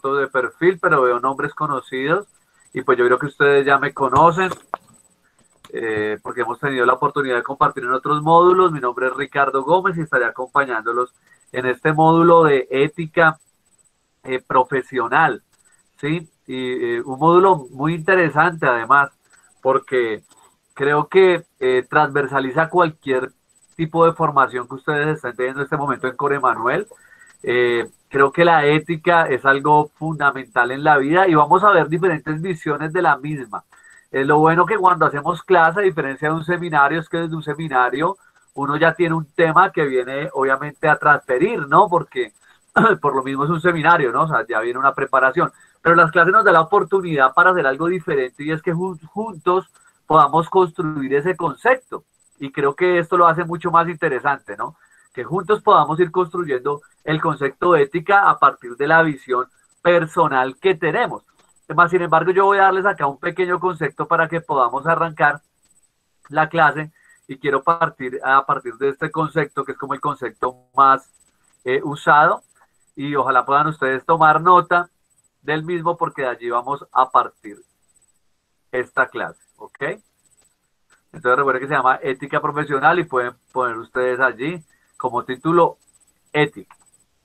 foto de perfil, pero veo nombres conocidos y pues yo creo que ustedes ya me conocen porque hemos tenido la oportunidad de compartir en otros módulos. Mi nombre es Ricardo Gómez y estaré acompañándolos en este módulo de ética profesional, ¿sí? Y un módulo muy interesante además, porque creo que transversaliza cualquier tipo de formación que ustedes estén teniendo en este momento en Core Manuel. Creo que la ética es algo fundamental en la vida y vamos a ver diferentes visiones de la misma. Lo bueno que cuando hacemos clase, a diferencia de un seminario, es que desde un seminario uno ya tiene un tema que viene obviamente a transferir, ¿no? Porque por lo mismo es un seminario, ¿no? O sea, ya viene una preparación. Pero las clases nos dan la oportunidad para hacer algo diferente y es que juntos podamos construir ese concepto. Y creo que esto lo hace mucho más interesante, ¿no? Que juntos podamos ir construyendo el concepto de ética a partir de la visión personal que tenemos. Más, sin embargo, yo voy a darles acá un pequeño concepto para que podamos arrancar la clase y quiero partir a partir de este concepto que es como el concepto más usado y ojalá puedan ustedes tomar nota del mismo porque de allí vamos a partir esta clase, ¿ok? Entonces recuerden que se llama ética profesional y pueden poner ustedes allí como título ética.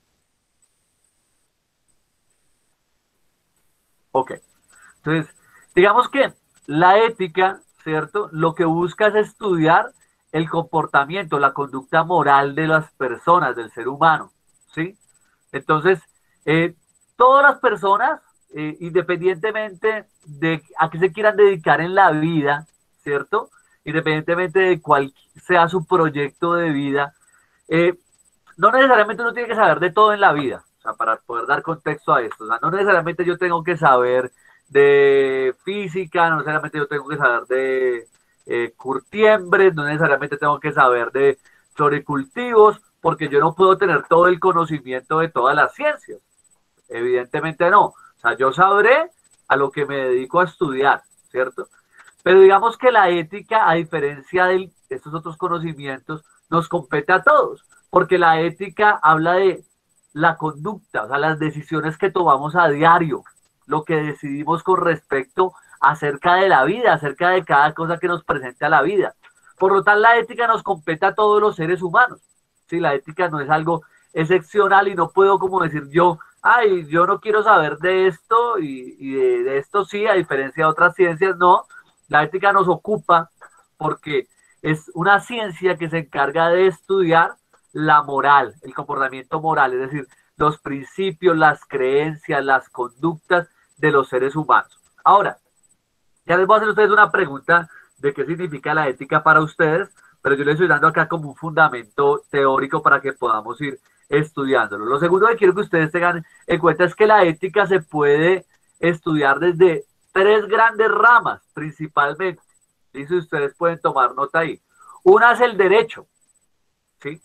Ok. Entonces, digamos que la ética, ¿cierto? Lo que busca es estudiar el comportamiento, la conducta moral de las personas, del ser humano, ¿sí? Entonces, eh, todas las personas, independientemente de a qué se quieran dedicar en la vida, ¿cierto? Independientemente de cuál sea su proyecto de vida, eh, no necesariamente uno tiene que saber de todo en la vida, o sea, para poder dar contexto a esto. O sea, no necesariamente yo tengo que saber de física, no necesariamente yo tengo que saber de curtiembres, no necesariamente tengo que saber de floricultivos, porque yo no puedo tener todo el conocimiento de todas las ciencias. Evidentemente no. O sea, yo sabré a lo que me dedico a estudiar, ¿cierto? Pero digamos que la ética, a diferencia de estos otros conocimientos, nos compete a todos, porque la ética habla de la conducta, o sea, las decisiones que tomamos a diario, lo que decidimos con respecto acerca de la vida, acerca de cada cosa que nos presenta la vida. Por lo tanto, la ética nos compete a todos los seres humanos. Sí, la ética no es algo excepcional y no puedo como decir yo, ay, yo no quiero saber de esto y de esto sí, a diferencia de otras ciencias, no. La ética nos ocupa porque es una ciencia que se encarga de estudiar la moral, el comportamiento moral, es decir, los principios, las creencias, las conductas de los seres humanos. Ahora, ya les voy a hacer a ustedes una pregunta de qué significa la ética para ustedes, pero yo les estoy dando acá como un fundamento teórico para que podamos ir estudiándolo. Lo segundo que quiero que ustedes tengan en cuenta es que la ética se puede estudiar desde tres grandes ramas, principalmente. Y si ustedes pueden tomar nota ahí. Una es el derecho, ¿sí?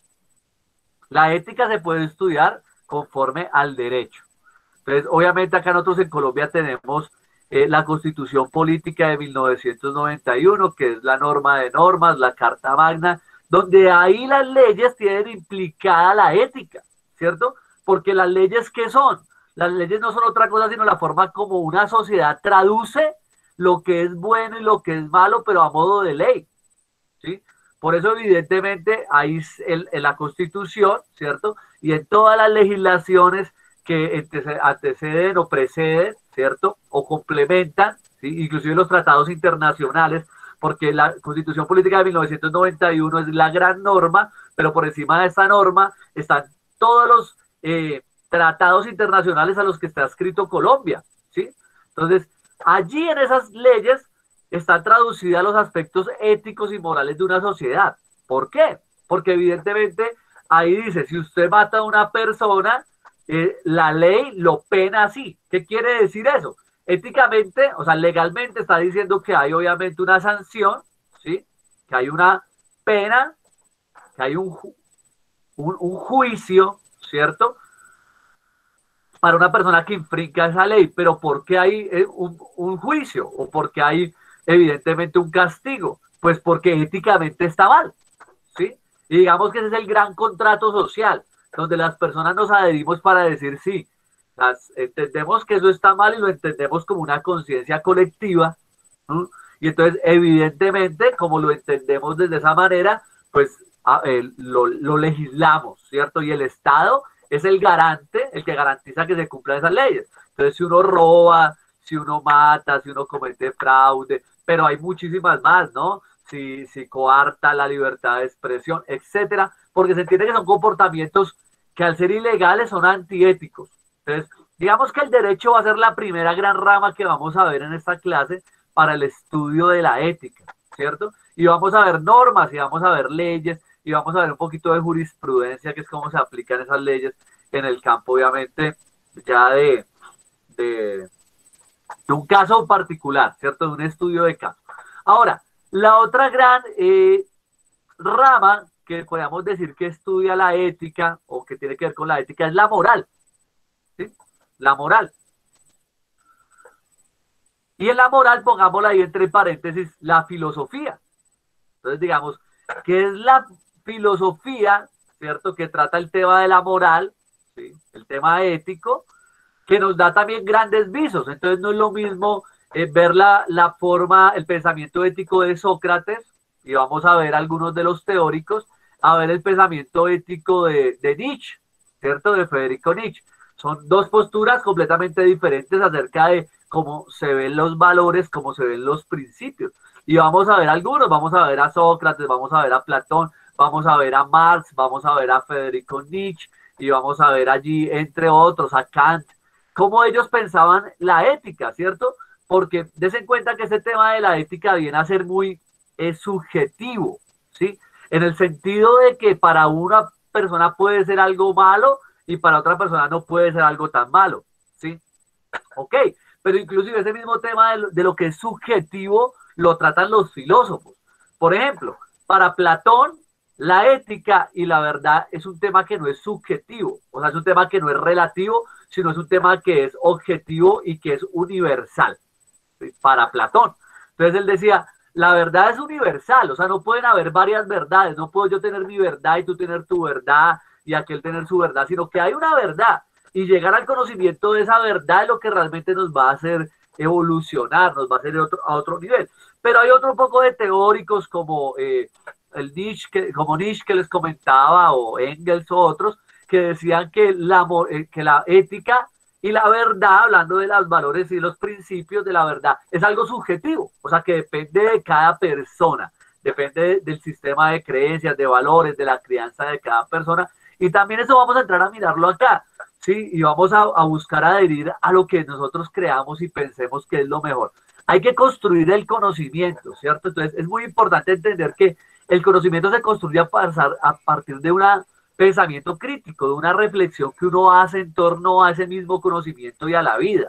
La ética se puede estudiar conforme al derecho. Entonces, obviamente acá nosotros en Colombia tenemos la Constitución Política de 1991, que es la norma de normas, la Carta Magna, donde ahí las leyes tienen implicada la ética, ¿cierto? Porque las leyes, ¿qué son? Las leyes no son otra cosa sino la forma como una sociedad traduce lo que es bueno y lo que es malo, pero a modo de ley, ¿sí? Por eso, evidentemente, ahí en la Constitución, ¿cierto? Y en todas las legislaciones que anteceden o preceden, ¿cierto? O complementan, ¿sí? Inclusive los tratados internacionales, porque la Constitución Política de 1991 es la gran norma, pero por encima de esa norma están todos los tratados internacionales a los que está escrito Colombia, ¿sí? Entonces, allí en esas leyes están traducidas los aspectos éticos y morales de una sociedad. ¿Por qué? Porque evidentemente ahí dice, si usted mata a una persona, la ley lo pena así. ¿Qué quiere decir eso? Éticamente, o sea, legalmente está diciendo que hay obviamente una sanción, ¿sí? Que hay una pena, que hay un juicio, ¿cierto? Para una persona que infringa esa ley, pero ¿por qué hay un juicio? ¿O por qué hay evidentemente un castigo? Pues porque éticamente está mal, ¿sí? Y digamos que ese es el gran contrato social, donde las personas nos adherimos para decir sí. Entendemos que eso está mal y lo entendemos como una conciencia colectiva, ¿no? Y entonces, evidentemente, como lo entendemos desde esa manera, pues lo legislamos, ¿cierto? Y el Estado es el garante, el que garantiza que se cumplan esas leyes. Entonces, si uno roba, si uno mata, si uno comete fraude, pero hay muchísimas más, ¿no? Si coarta la libertad de expresión, etcétera, porque se entiende que son comportamientos que al ser ilegales son antiéticos. Entonces, digamos que el derecho va a ser la primera gran rama que vamos a ver en esta clase para el estudio de la ética, ¿cierto? Y vamos a ver normas y vamos a ver leyes y vamos a ver un poquito de jurisprudencia, que es cómo se aplican esas leyes en el campo, obviamente, ya de, de un caso particular, ¿cierto? De un estudio de caso. Ahora, la otra gran rama que podríamos decir que estudia la ética o que tiene que ver con la ética es la moral, ¿sí? La moral. Y en la moral, pongámosla ahí entre paréntesis, la filosofía. Entonces, digamos, ¿qué es la filosofía, cierto? Que trata el tema de la moral, ¿sí? El tema ético, que nos da también grandes visos. Entonces, no es lo mismo ver la forma, el pensamiento ético de Sócrates, y vamos a ver algunos de los teóricos, a ver el pensamiento ético de Nietzsche, ¿cierto? De Federico Nietzsche. Son dos posturas completamente diferentes acerca de cómo se ven los valores, cómo se ven los principios. Y vamos a ver algunos, vamos a ver a Sócrates, vamos a ver a Platón, vamos a ver a Marx, vamos a ver a Federico Nietzsche, y vamos a ver allí, entre otros, a Kant, cómo ellos pensaban la ética, ¿cierto? Porque des en cuenta que ese tema de la ética viene a ser muy subjetivo, ¿sí? En el sentido de que para una persona puede ser algo malo y para otra persona no puede ser algo tan malo, ¿sí? Ok, pero inclusive ese mismo tema de lo que es subjetivo lo tratan los filósofos. Por ejemplo, para Platón, la ética y la verdad es un tema que no es subjetivo, o sea, es un tema que no es relativo, sino es un tema que es objetivo y que es universal, ¿sí? Para Platón. Entonces él decía, la verdad es universal, o sea, no pueden haber varias verdades, no puedo yo tener mi verdad y tú tener tu verdad y aquel tener su verdad, sino que hay una verdad y llegar al conocimiento de esa verdad es lo que realmente nos va a hacer evolucionar, nos va a hacer a otro nivel. Pero hay otro poco de teóricos como el Nietzsche que les comentaba, o Engels o otros, que decían que la ética y la verdad, hablando de los valores y los principios de la verdad, es algo subjetivo, o sea que depende de cada persona, depende del sistema de creencias, de valores, de la crianza de cada persona. Y también eso vamos a entrar a mirarlo acá, ¿sí? Y vamos a buscar adherir a lo que nosotros creamos y pensemos que es lo mejor. Hay que construir el conocimiento, ¿cierto? Entonces es muy importante entender que el conocimiento se construye a partir de una pensamiento crítico, de una reflexión que uno hace en torno a ese mismo conocimiento y a la vida,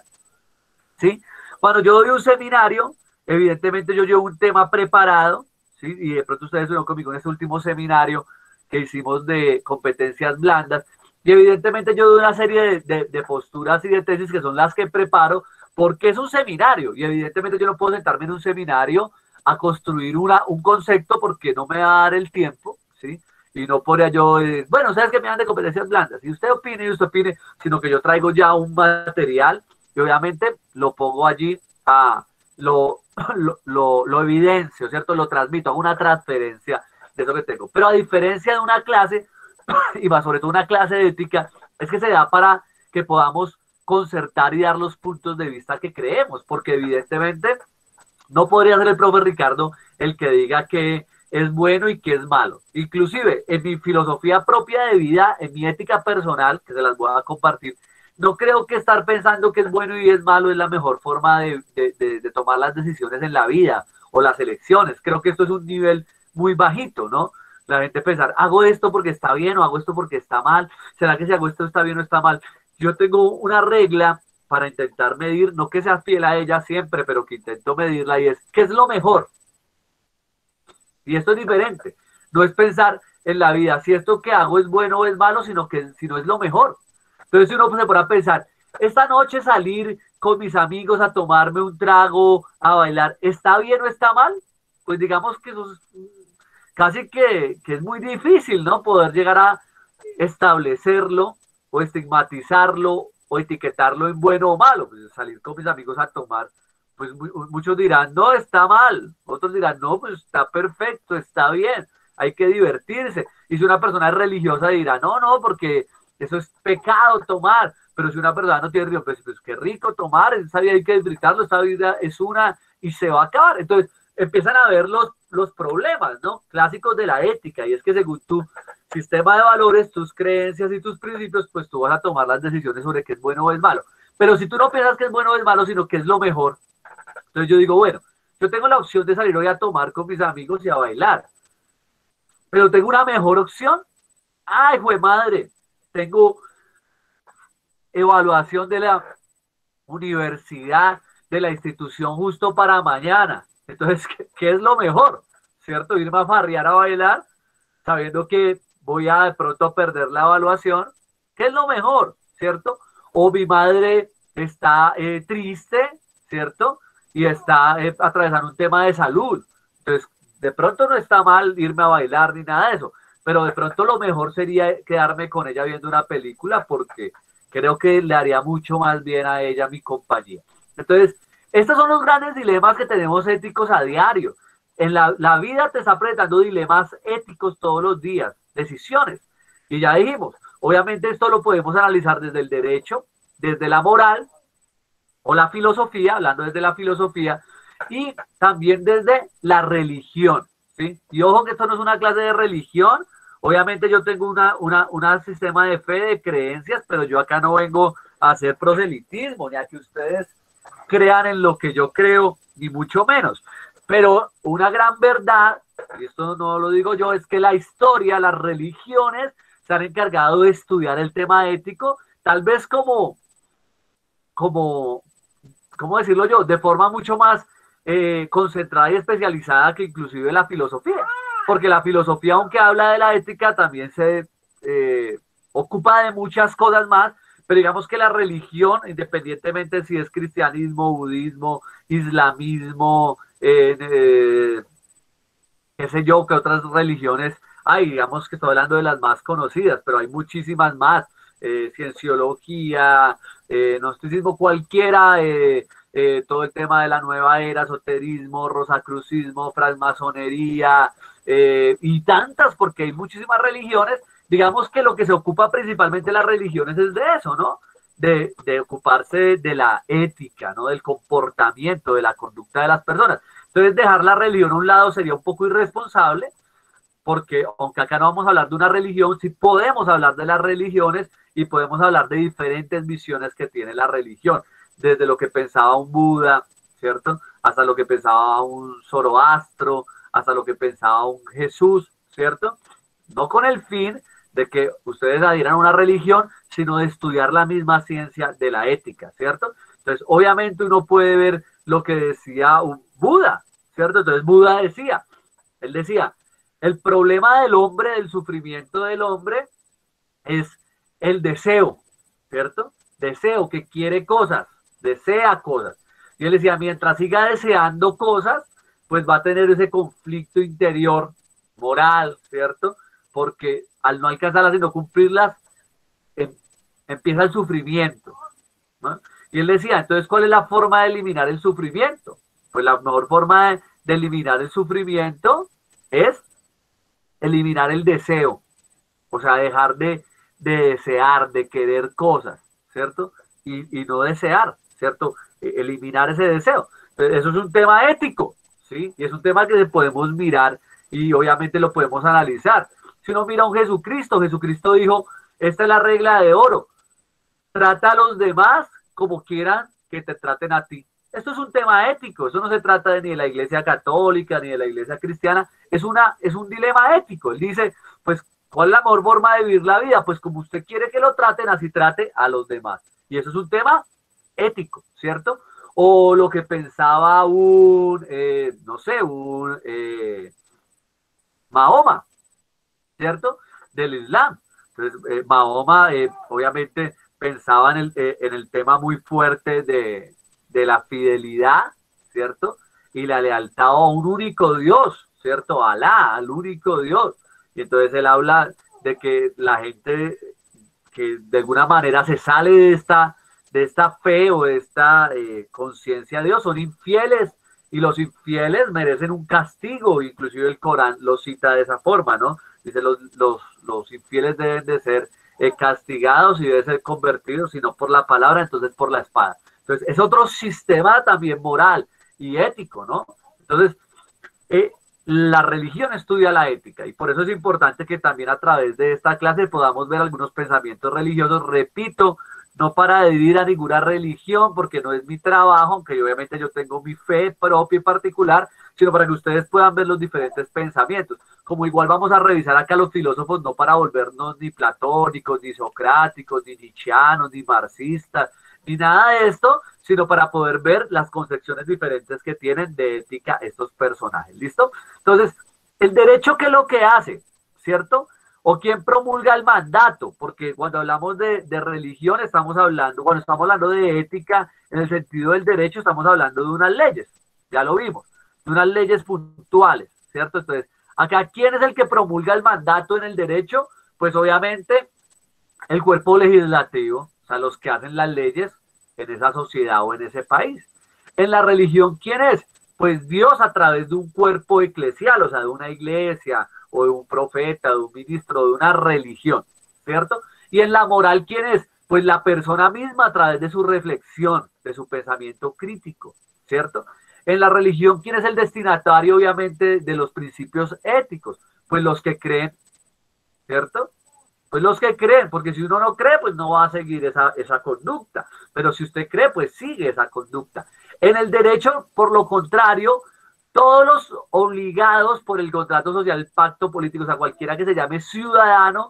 ¿sí? Cuando yo doy un seminario, evidentemente yo llevo un tema preparado, ¿sí? Y de pronto ustedes estuvieron conmigo en este último seminario que hicimos de competencias blandas, y evidentemente yo doy una serie de posturas y de tesis que son las que preparo, porque es un seminario, y evidentemente yo no puedo sentarme en un seminario a construir un concepto porque no me va a dar el tiempo, ¿sí? Y no podría yo, bueno, ustedes que me dan de competencias blandas, y usted opine, sino que yo traigo ya un material y obviamente lo pongo allí, lo, lo evidencio, ¿cierto? Lo transmito, hago una transferencia de eso que tengo. Pero a diferencia de una clase, y más sobre todo una clase de ética, es que se da para que podamos concertar y dar los puntos de vista que creemos, porque evidentemente no podría ser el profe Ricardo el que diga que es bueno y que es malo. Inclusive en mi filosofía propia de vida, en mi ética personal, que se las voy a compartir, no creo que estar pensando que es bueno y es malo es la mejor forma de tomar las decisiones en la vida o las elecciones. Creo que esto es un nivel muy bajito, ¿no? La gente pensar, hago esto porque está bien o hago esto porque está mal. ¿Será que si hago esto está bien o está mal? Yo tengo una regla para intentar medir, no que sea fiel a ella siempre, pero que intento medirla y es, ¿qué es lo mejor? Y esto es diferente. No es pensar en la vida si esto que hago es bueno o es malo, sino que si no es lo mejor. Entonces si uno se pone a pensar, esta noche salir con mis amigos a tomarme un trago, a bailar, ¿está bien o está mal? Pues digamos que eso es casi que es muy difícil, ¿no? Poder llegar a establecerlo o estigmatizarlo o etiquetarlo en bueno o malo. Pues salir con mis amigos a tomar, pues muchos dirán, no, está mal, otros dirán, no, pues está perfecto, está bien, hay que divertirse. Y si una persona es religiosa dirá, no, no, porque eso es pecado tomar. Pero si una persona no tiene río, pues qué rico tomar, esa vida hay que disfrutarlo, esta vida es una y se va a acabar. Entonces empiezan a ver los problemas, ¿no? Clásicos de la ética, y es que según tu sistema de valores, tus creencias y tus principios, pues tú vas a tomar las decisiones sobre qué es bueno o es malo. Pero si tú no piensas que es bueno o es malo, sino que es lo mejor, entonces yo digo, bueno, yo tengo la opción de salir hoy a tomar con mis amigos y a bailar, pero tengo una mejor opción. Ay, jue madre, tengo evaluación de la universidad, de la institución justo para mañana. Entonces, ¿qué es lo mejor? ¿Cierto? Irme a farrear a bailar sabiendo que voy a de pronto perder la evaluación. ¿Qué es lo mejor? ¿Cierto? O mi madre está triste, ¿cierto? Y está atravesando un tema de salud. Entonces, de pronto no está mal irme a bailar ni nada de eso, pero de pronto lo mejor sería quedarme con ella viendo una película porque creo que le haría mucho más bien a ella mi compañía. Entonces, estos son los grandes dilemas que tenemos éticos a diario. En la vida te está presentando dilemas éticos todos los días, decisiones. Y ya dijimos, obviamente esto lo podemos analizar desde el derecho, desde la moral o la filosofía, hablando desde la filosofía, y también desde la religión. ¿Sí? Y ojo que esto no es una clase de religión. Obviamente yo tengo una sistema de fe, de creencias, pero yo acá no vengo a hacer proselitismo, ni a que ustedes crean en lo que yo creo, ni mucho menos. Pero una gran verdad, y esto no lo digo yo, es que la historia, las religiones se han encargado de estudiar el tema ético, tal vez como ¿cómo decirlo yo? De forma mucho más concentrada y especializada que inclusive la filosofía. Porque la filosofía, aunque habla de la ética, también se ocupa de muchas cosas más, pero digamos que la religión, independientemente si es cristianismo, budismo, islamismo, qué sé yo, que otras religiones hay, digamos que estoy hablando de las más conocidas, pero hay muchísimas más, cienciología, gnosticismo, cualquiera, todo el tema de la nueva era, esoterismo, rosacrucismo, francmasonería, y tantas, porque hay muchísimas religiones. Digamos que lo que se ocupa principalmente las religiones es de eso, ¿no? De ocuparse de la ética, ¿no? Del comportamiento, de la conducta de las personas. Entonces, dejar la religión a un lado sería un poco irresponsable, porque aunque acá no vamos a hablar de una religión, sí podemos hablar de las religiones y podemos hablar de diferentes visiones que tiene la religión, desde lo que pensaba un Buda, ¿cierto? Hasta lo que pensaba un Zoroastro, hasta lo que pensaba un Jesús, ¿cierto? No con el fin de que ustedes adhieran a una religión, sino de estudiar la misma ciencia de la ética, ¿cierto? Entonces, obviamente uno puede ver lo que decía un Buda, ¿cierto? Entonces Buda decía, él decía, el problema del hombre, del sufrimiento del hombre, es el deseo, ¿cierto? Deseo, que quiere cosas, desea cosas. Y él decía, mientras siga deseando cosas, pues va a tener ese conflicto interior moral, ¿cierto? Porque al no alcanzarlas y no cumplirlas, em, empieza el sufrimiento, ¿no? Y él decía, entonces, ¿cuál es la forma de eliminar el sufrimiento? Pues la mejor forma de eliminar el sufrimiento es eliminar el deseo, o sea, dejar de desear, de querer cosas, ¿cierto? Y no desear, ¿cierto? Eliminar ese deseo. Entonces, eso es un tema ético, ¿sí? Y es un tema que podemos mirar y obviamente lo podemos analizar. Si uno mira a un Jesucristo, Jesucristo dijo, esta es la regla de oro, trata a los demás como quieran que te traten a ti. Esto es un tema ético, eso no se trata de ni de la iglesia católica ni de la iglesia cristiana, es un dilema ético. Él dice, pues, ¿cuál es la mejor forma de vivir la vida? Pues como usted quiere que lo traten, así trate a los demás. Y eso es un tema ético, ¿cierto? O lo que pensaba no sé, Mahoma, ¿cierto? Del Islam. Entonces, Mahoma, obviamente, pensaba en el tema muy fuerte de la fidelidad, ¿cierto? Y la lealtad a un único Dios, ¿cierto? Alá, al único Dios. Y entonces él habla de que la gente que de alguna manera se sale de esta fe o de esta conciencia de Dios, son infieles y los infieles merecen un castigo, inclusive el Corán lo cita de esa forma, ¿no? Dice los infieles deben de ser castigados y deben ser convertidos, si no por la palabra, entonces por la espada. Entonces es otro sistema también moral y ético, ¿no? Entonces, eh, la religión estudia la ética y por eso es importante que también a través de esta clase podamos ver algunos pensamientos religiosos, repito, no para dividir a ninguna religión porque no es mi trabajo, aunque obviamente yo tengo mi fe propia y particular, sino para que ustedes puedan ver los diferentes pensamientos. Como igual vamos a revisar acá los filósofos, no para volvernos ni platónicos, ni socráticos, ni nietzscheanos, ni marxistas, ni nada de esto, sino para poder ver las concepciones diferentes que tienen de ética estos personajes. ¿Listo? Entonces, el derecho, ¿qué es lo que hace? ¿Cierto? O quién promulga el mandato, porque cuando hablamos de religión estamos hablando, cuando estamos hablando de ética en el sentido del derecho, estamos hablando de unas leyes, ya lo vimos, de unas leyes puntuales, ¿cierto? Entonces, acá, ¿quién es el que promulga el mandato en el derecho? Pues obviamente el cuerpo legislativo, o sea, los que hacen las leyes en esa sociedad o en ese país. En la religión, ¿quién es? Pues Dios a través de un cuerpo eclesial, o sea, de una iglesia o de un profeta, de un ministro, de una religión, ¿cierto? Y en la moral, ¿quién es? Pues la persona misma a través de su reflexión, de su pensamiento crítico, ¿cierto? En la religión, ¿quién es el destinatario, obviamente, de los principios éticos? Pues los que creen, ¿cierto? Pues los que creen, porque si uno no cree, pues no va a seguir esa conducta. Pero si usted cree, pues sigue esa conducta. En el derecho, por lo contrario, todos los obligados por el contrato social, el pacto político, o sea, cualquiera que se llame ciudadano,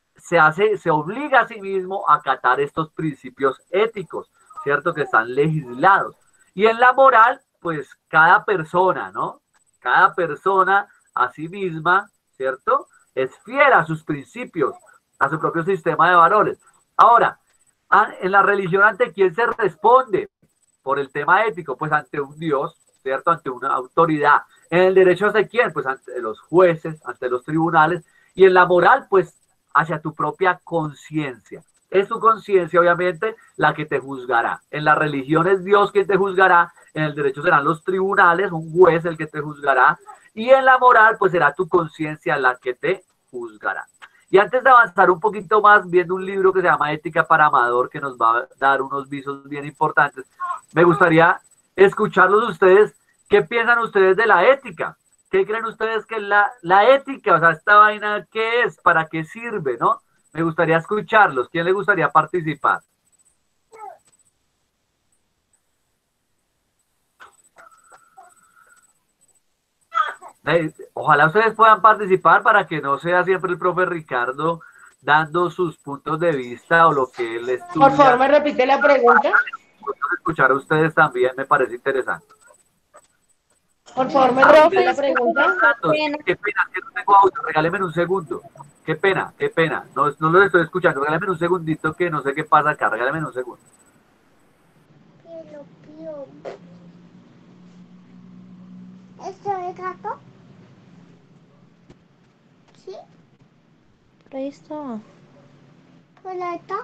se obliga a sí mismo a acatar estos principios éticos, ¿cierto? Que están legislados. Y en la moral, pues cada persona, ¿no? Cada persona a sí misma, ¿cierto? Es fiel a sus principios, a su propio sistema de valores. Ahora, en la religión, ¿ante quién se responde? Por el tema ético, pues ante un Dios, ¿cierto? Ante una autoridad. En el derecho, ¿hacia quién? Pues ante los jueces, ante los tribunales. Y en la moral, pues hacia tu propia conciencia. Es tu conciencia, obviamente, la que te juzgará. En la religión es Dios quien te juzgará. En el derecho serán los tribunales, un juez el que te juzgará. Y en la moral, pues será tu conciencia la que te juzgará. Y antes de avanzar un poquito más, viendo un libro que se llama Ética para Amador, que nos va a dar unos visos bien importantes, me gustaría escucharlos ustedes. ¿Qué piensan ustedes de la ética? ¿Qué creen ustedes que es la ética? O sea, esta vaina, ¿qué es? ¿Para qué sirve? ¿No? Me gustaría escucharlos. ¿Quién le gustaría participar? Ojalá ustedes puedan participar para que no sea siempre el profe Ricardo dando sus puntos de vista o lo que él Por favor, estudia. me repite la pregunta. Escuchar a ustedes también me parece interesante. Por favor, me repite Profe, la es que pregunta. qué Sí, pena. qué pena, que no tengo audio. Regáleme un segundo. Qué pena, qué pena. No, no lo estoy escuchando. Regáleme un segundito que no sé qué pasa acá. Regáleme un segundo. ¿Esto es gato? Sí. Ahí está. Hola, ¿está?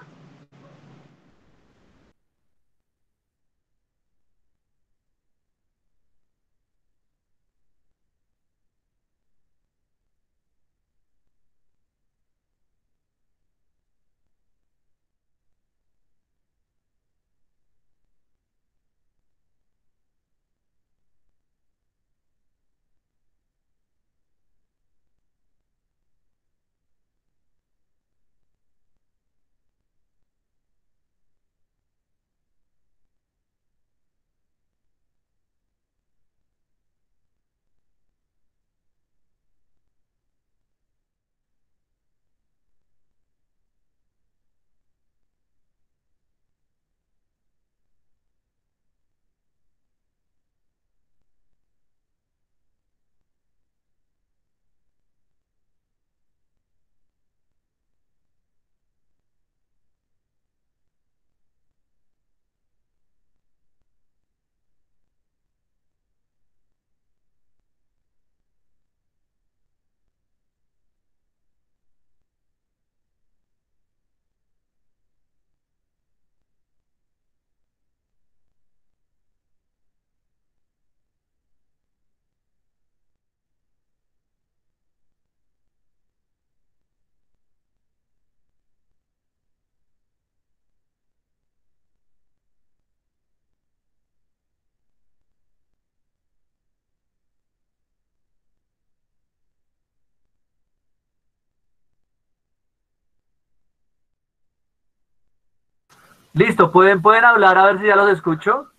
Listo, pueden hablar a ver si ya los escucho.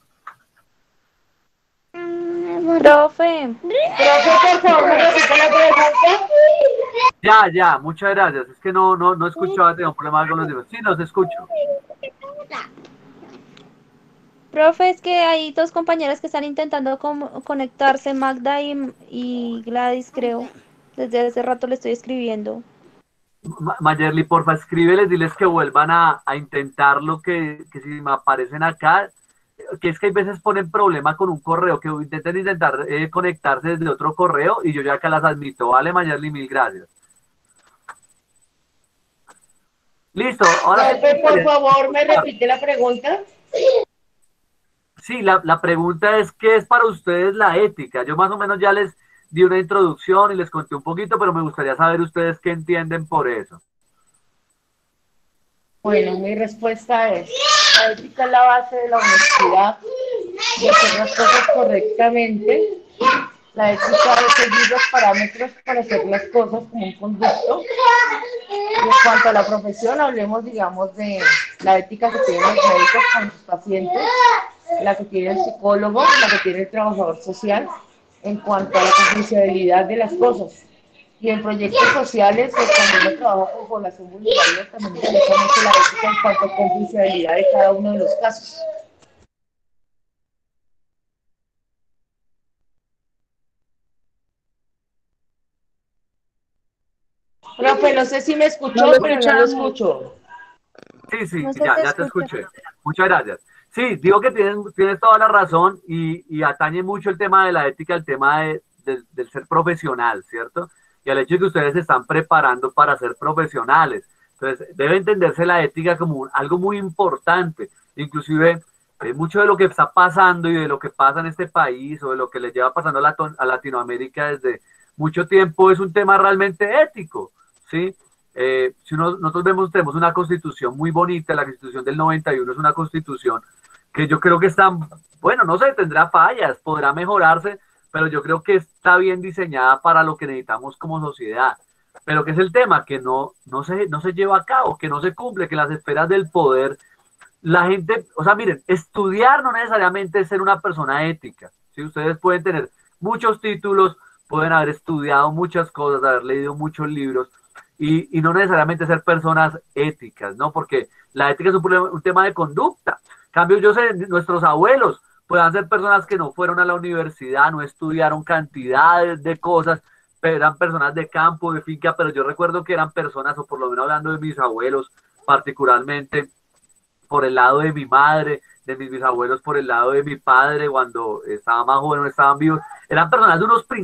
Profe, Profe, por favor, me repite la pregunta. Ya, muchas gracias. Es que no escuchaba, tengo un problema con los demás. Sí, los escucho. profe, es que hay dos compañeras que están intentando conectarse, Magda y Gladys, creo. Desde hace rato le estoy escribiendo. Mayerly, porfa, escríbeles, diles que vuelvan a intentarlo, que si me aparecen acá, que es que hay veces ponen problema con un correo, que intenten intentar conectarse desde otro correo y yo ya acá las admito. Vale, Mayerly, mil gracias. Listo, ahora sí me Profe, por gustaría favor, me escuchar. repite la pregunta. Sí, la pregunta es, ¿qué es para ustedes la ética? Yo más o menos ya les di una introducción y les conté un poquito, pero me gustaría saber ustedes qué entienden por eso. Bueno, mi respuesta es, la ética es la base de la honestidad, de hacer las cosas correctamente. La ética es seguir los parámetros para hacer las cosas como un conducto. Y en cuanto a la profesión, hablemos, digamos, de la ética que tienen los médicos con sus pacientes, la que tiene el psicólogo, la que tiene el trabajador social, en cuanto a la confidencialidad de las cosas. Y en proyectos sociales, pues, cuando uno trabaja con población vulnerable, también utiliza mucho la ética en cuanto a confidencialidad de cada uno de los casos. Profe, no sé si me No escuchó, lo pero no lo escuchamos. escucho. Sí, No se te ya te escucha. escuché. Muchas gracias. Sí, digo que tienes toda la razón y atañe mucho el tema de la ética, el tema del ser profesional, ¿cierto? Y al hecho de que ustedes se están preparando para ser profesionales. Entonces, debe entenderse la ética como algo muy importante. Inclusive, mucho de lo que está pasando y de lo que pasa en este país o de lo que le lleva pasando a Latinoamérica desde mucho tiempo es un tema realmente ético, ¿sí? Si nosotros tenemos una constitución muy bonita, la constitución del 91 es una constitución que yo creo que está, bueno, no sé, tendrá fallas, podrá mejorarse, pero yo creo que está bien diseñada para lo que necesitamos como sociedad. Pero que es el tema, que no se lleva a cabo, que no se cumple, que las esferas del poder, la gente, o sea, miren, estudiar no necesariamente es ser una persona ética. ¿Sí? Ustedes pueden tener muchos títulos, pueden haber estudiado muchas cosas, haber leído muchos libros, y no necesariamente ser personas éticas, ¿no? Porque la ética es un tema de conducta. En cambio, yo sé, nuestros abuelos puedan ser personas que no fueron a la universidad, no estudiaron cantidades de cosas, pero eran personas de campo, de finca, pero yo recuerdo que eran personas, o por lo menos hablando de mis abuelos particularmente, por el lado de mi madre, de mis bisabuelos, por el lado de mi padre, cuando estaba más joven, no estaban vivos, eran personas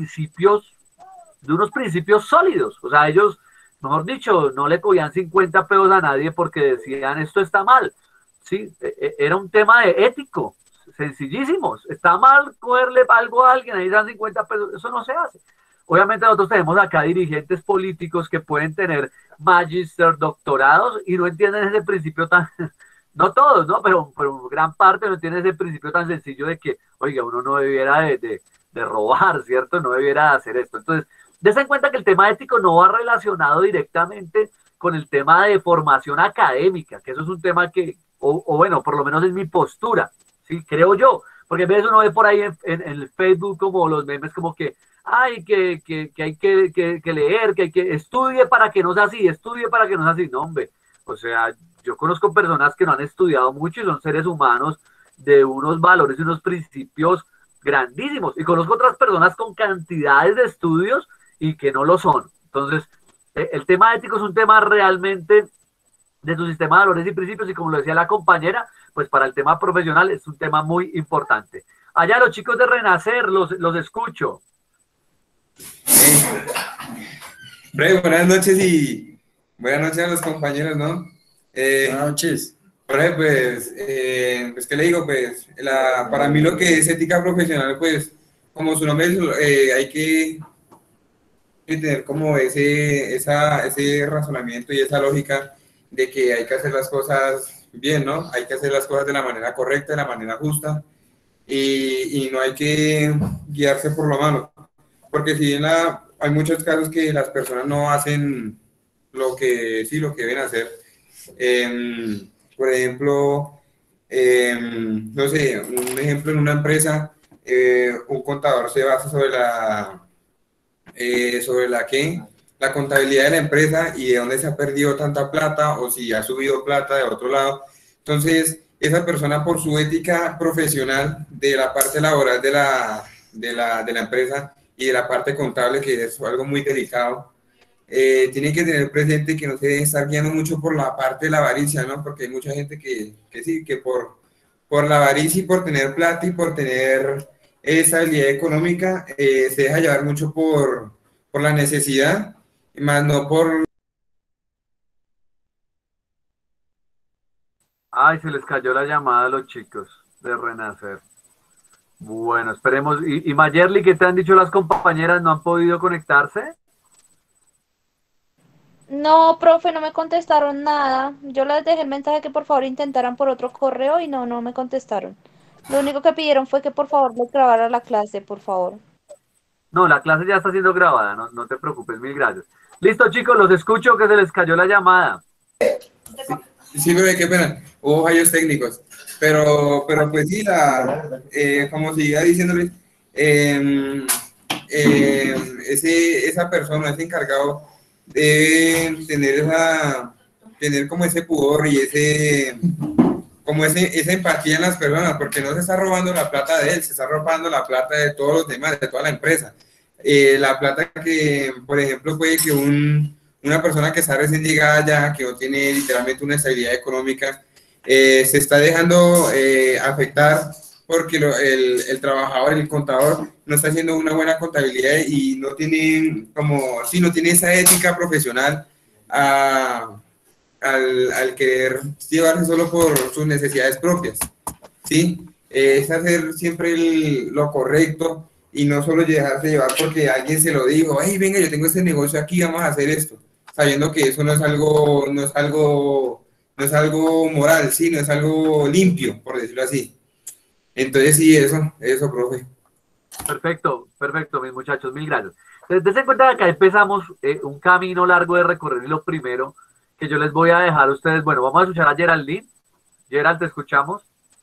de unos principios sólidos. O sea, ellos, mejor dicho, no le cogían 50 pesos a nadie porque decían esto está mal. Sí, era un tema de ético, sencillísimo. Está mal cogerle algo a alguien, ahí dan 50 pesos, eso no se hace. Obviamente nosotros tenemos acá dirigentes políticos que pueden tener magister, doctorados y no entienden ese principio tan, no todos, ¿no? Pero gran parte no tiene ese principio tan sencillo de que, oiga, uno no debiera de robar, ¿cierto? No debiera de hacer esto. Entonces, des en cuenta que el tema ético no va relacionado directamente con el tema de formación académica, que eso es un tema que, o bueno, por lo menos es mi postura, ¿sí? Creo yo, porque a veces uno ve por ahí en el Facebook como los memes como que, ay, que hay que leer, que hay que estudie para que no sea así, estudie para que no sea así, no, hombre. O sea, yo conozco personas que no han estudiado mucho y son seres humanos de unos valores y unos principios grandísimos. Y conozco otras personas con cantidades de estudios y que no lo son. Entonces, el tema ético es un tema realmente de su sistema de valores y principios y como lo decía la compañera, pues para el tema profesional es un tema muy importante. Allá los chicos de Renacer, los escucho. Breve, buenas noches y buenas noches a los compañeros, ¿no? Buenas noches. Breve, pues, ¿qué le digo? Pues, para mí lo que es ética profesional, pues, como su nombre, hay que tener como ese razonamiento y esa lógica de que hay que hacer las cosas bien, ¿no? Hay que hacer las cosas de la manera correcta, de la manera justa, y no hay que guiarse por lo malo. Porque si bien hay muchos casos que las personas no hacen lo que sí, lo que deben hacer. Por ejemplo, no sé, un ejemplo en una empresa, un contador se basa sobre la que la contabilidad de la empresa y de dónde se ha perdido tanta plata o si ha subido plata de otro lado. Entonces, esa persona por su ética profesional de la parte laboral de la empresa y de la parte contable, que es algo muy delicado, tiene que tener presente que no se debe estar guiando mucho por la parte de la avaricia, ¿no? Porque hay mucha gente que sí, que por la avaricia y por tener plata y por tener estabilidad económica, se deja llevar mucho por la necesidad, más no por... Ay, se les cayó la llamada a los chicos de Renacer. Bueno, esperemos. ¿Y Mayerly, qué te han dicho las compañeras? ¿No han podido conectarse? No, profe, no me contestaron nada. Yo les dejé el mensaje que por favor intentaran por otro correo y no me contestaron. Lo único que pidieron fue que por favor les grabara la clase, por favor. No, la clase ya está siendo grabada, no te preocupes, mil gracias. Listo, chicos, los escucho que se les cayó la llamada. Sí, pero qué pena, hubo fallos técnicos, pero pues sí, como seguía diciéndoles, esa persona, ese encargado, debe tener como ese pudor y esa empatía en las personas, porque no se está robando la plata de él, se está robando la plata de todos los demás, de toda la empresa. La plata que, por ejemplo, puede que una persona que está recién llegada ya, que no tiene literalmente una estabilidad económica, se está dejando afectar porque el trabajador, el contador, no está haciendo una buena contabilidad y no tiene no tiene esa ética profesional al querer llevarse solo por sus necesidades propias, ¿sí? Es hacer siempre lo correcto y no solo dejarse llevar porque alguien se lo dijo, hey, venga, yo tengo este negocio aquí, vamos a hacer esto, sabiendo que eso no es algo moral, ¿sí? No es algo limpio, por decirlo así. Entonces, sí, eso, profe. Perfecto, mis muchachos, mil gracias. Desde cuenta que acá empezamos un camino largo de recorrer y lo primero que yo les voy a dejar a ustedes, bueno, vamos a escuchar a Geraldine. Gerald, te escuchamos.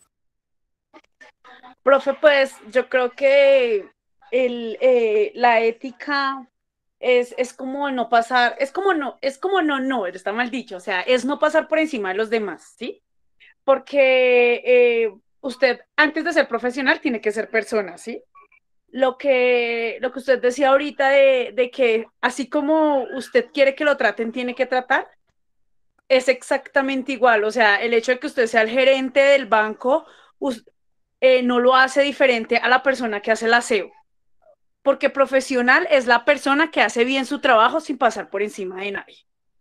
Profe, pues yo creo que la ética es como no pasar, está mal dicho, o sea, es no pasar por encima de los demás, ¿sí? Porque usted, antes de ser profesional, tiene que ser persona, ¿sí? Lo que usted decía ahorita de que así como usted quiere que lo traten, tiene que tratar, es exactamente igual. O sea, el hecho de que usted sea el gerente del banco no lo hace diferente a la persona que hace el aseo. Porque profesional es la persona que hace bien su trabajo sin pasar por encima de nadie.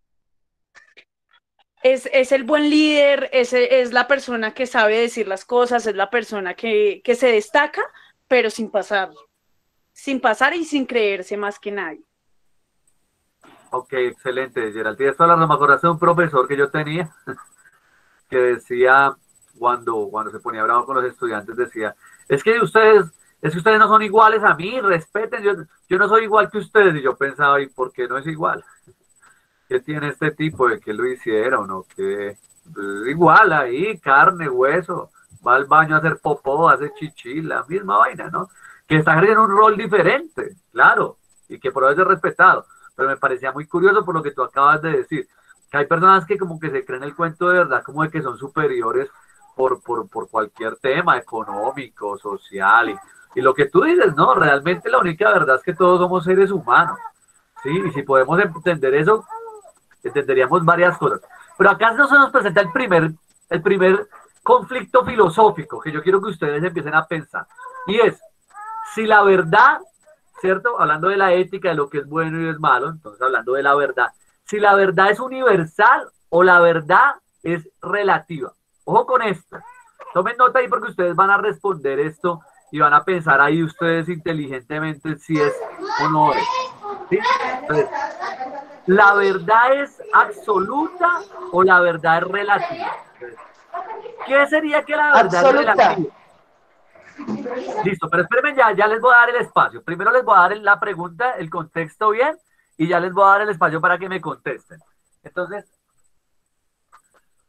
Es el buen líder, es la persona que sabe decir las cosas, es la persona que se destaca, pero sin pasar y sin creerse más que nadie. Ok, excelente, Gerald. Tienes toda la razón. Me acordaste de un profesor que yo tenía que decía, cuando se ponía bravo con los estudiantes, decía, es que ustedes no son iguales a mí, respeten, yo no soy igual que ustedes. Y yo pensaba, ¿y por qué no es igual? ¿Qué tiene este tipo de que lo hicieron? ¿O qué? Pues, igual ahí, carne, hueso, va al baño a hacer popó, hace chichi, la misma vaina, ¿no? Que está ejerciendo un rol diferente, claro, y que por eso es respetado. Pero me parecía muy curioso por lo que tú acabas de decir, que hay personas que como que se creen el cuento de verdad, como de que son superiores por cualquier tema económico, social, y lo que tú dices, no, realmente la única verdad es que todos somos seres humanos, ¿sí? Y si podemos entender eso, entenderíamos varias cosas. Pero acá no se nos presenta el primer conflicto filosófico que yo quiero que ustedes empiecen a pensar. Y es, si la verdad, ¿cierto? Hablando de la ética, de lo que es bueno y es malo, entonces hablando de la verdad, si la verdad es universal o la verdad es relativa. Ojo con esto. Tomen nota ahí porque ustedes van a responder esto y van a pensar ahí ustedes inteligentemente si es o no es. ¿Sí? Entonces, ¿la verdad es absoluta o la verdad es relativa? ¿Qué sería que la verdad es relativa? Listo, pero espérenme, ya les voy a dar el espacio. Primero les voy a dar la pregunta, el contexto bien, y ya les voy a dar el espacio para que me contesten. Entonces,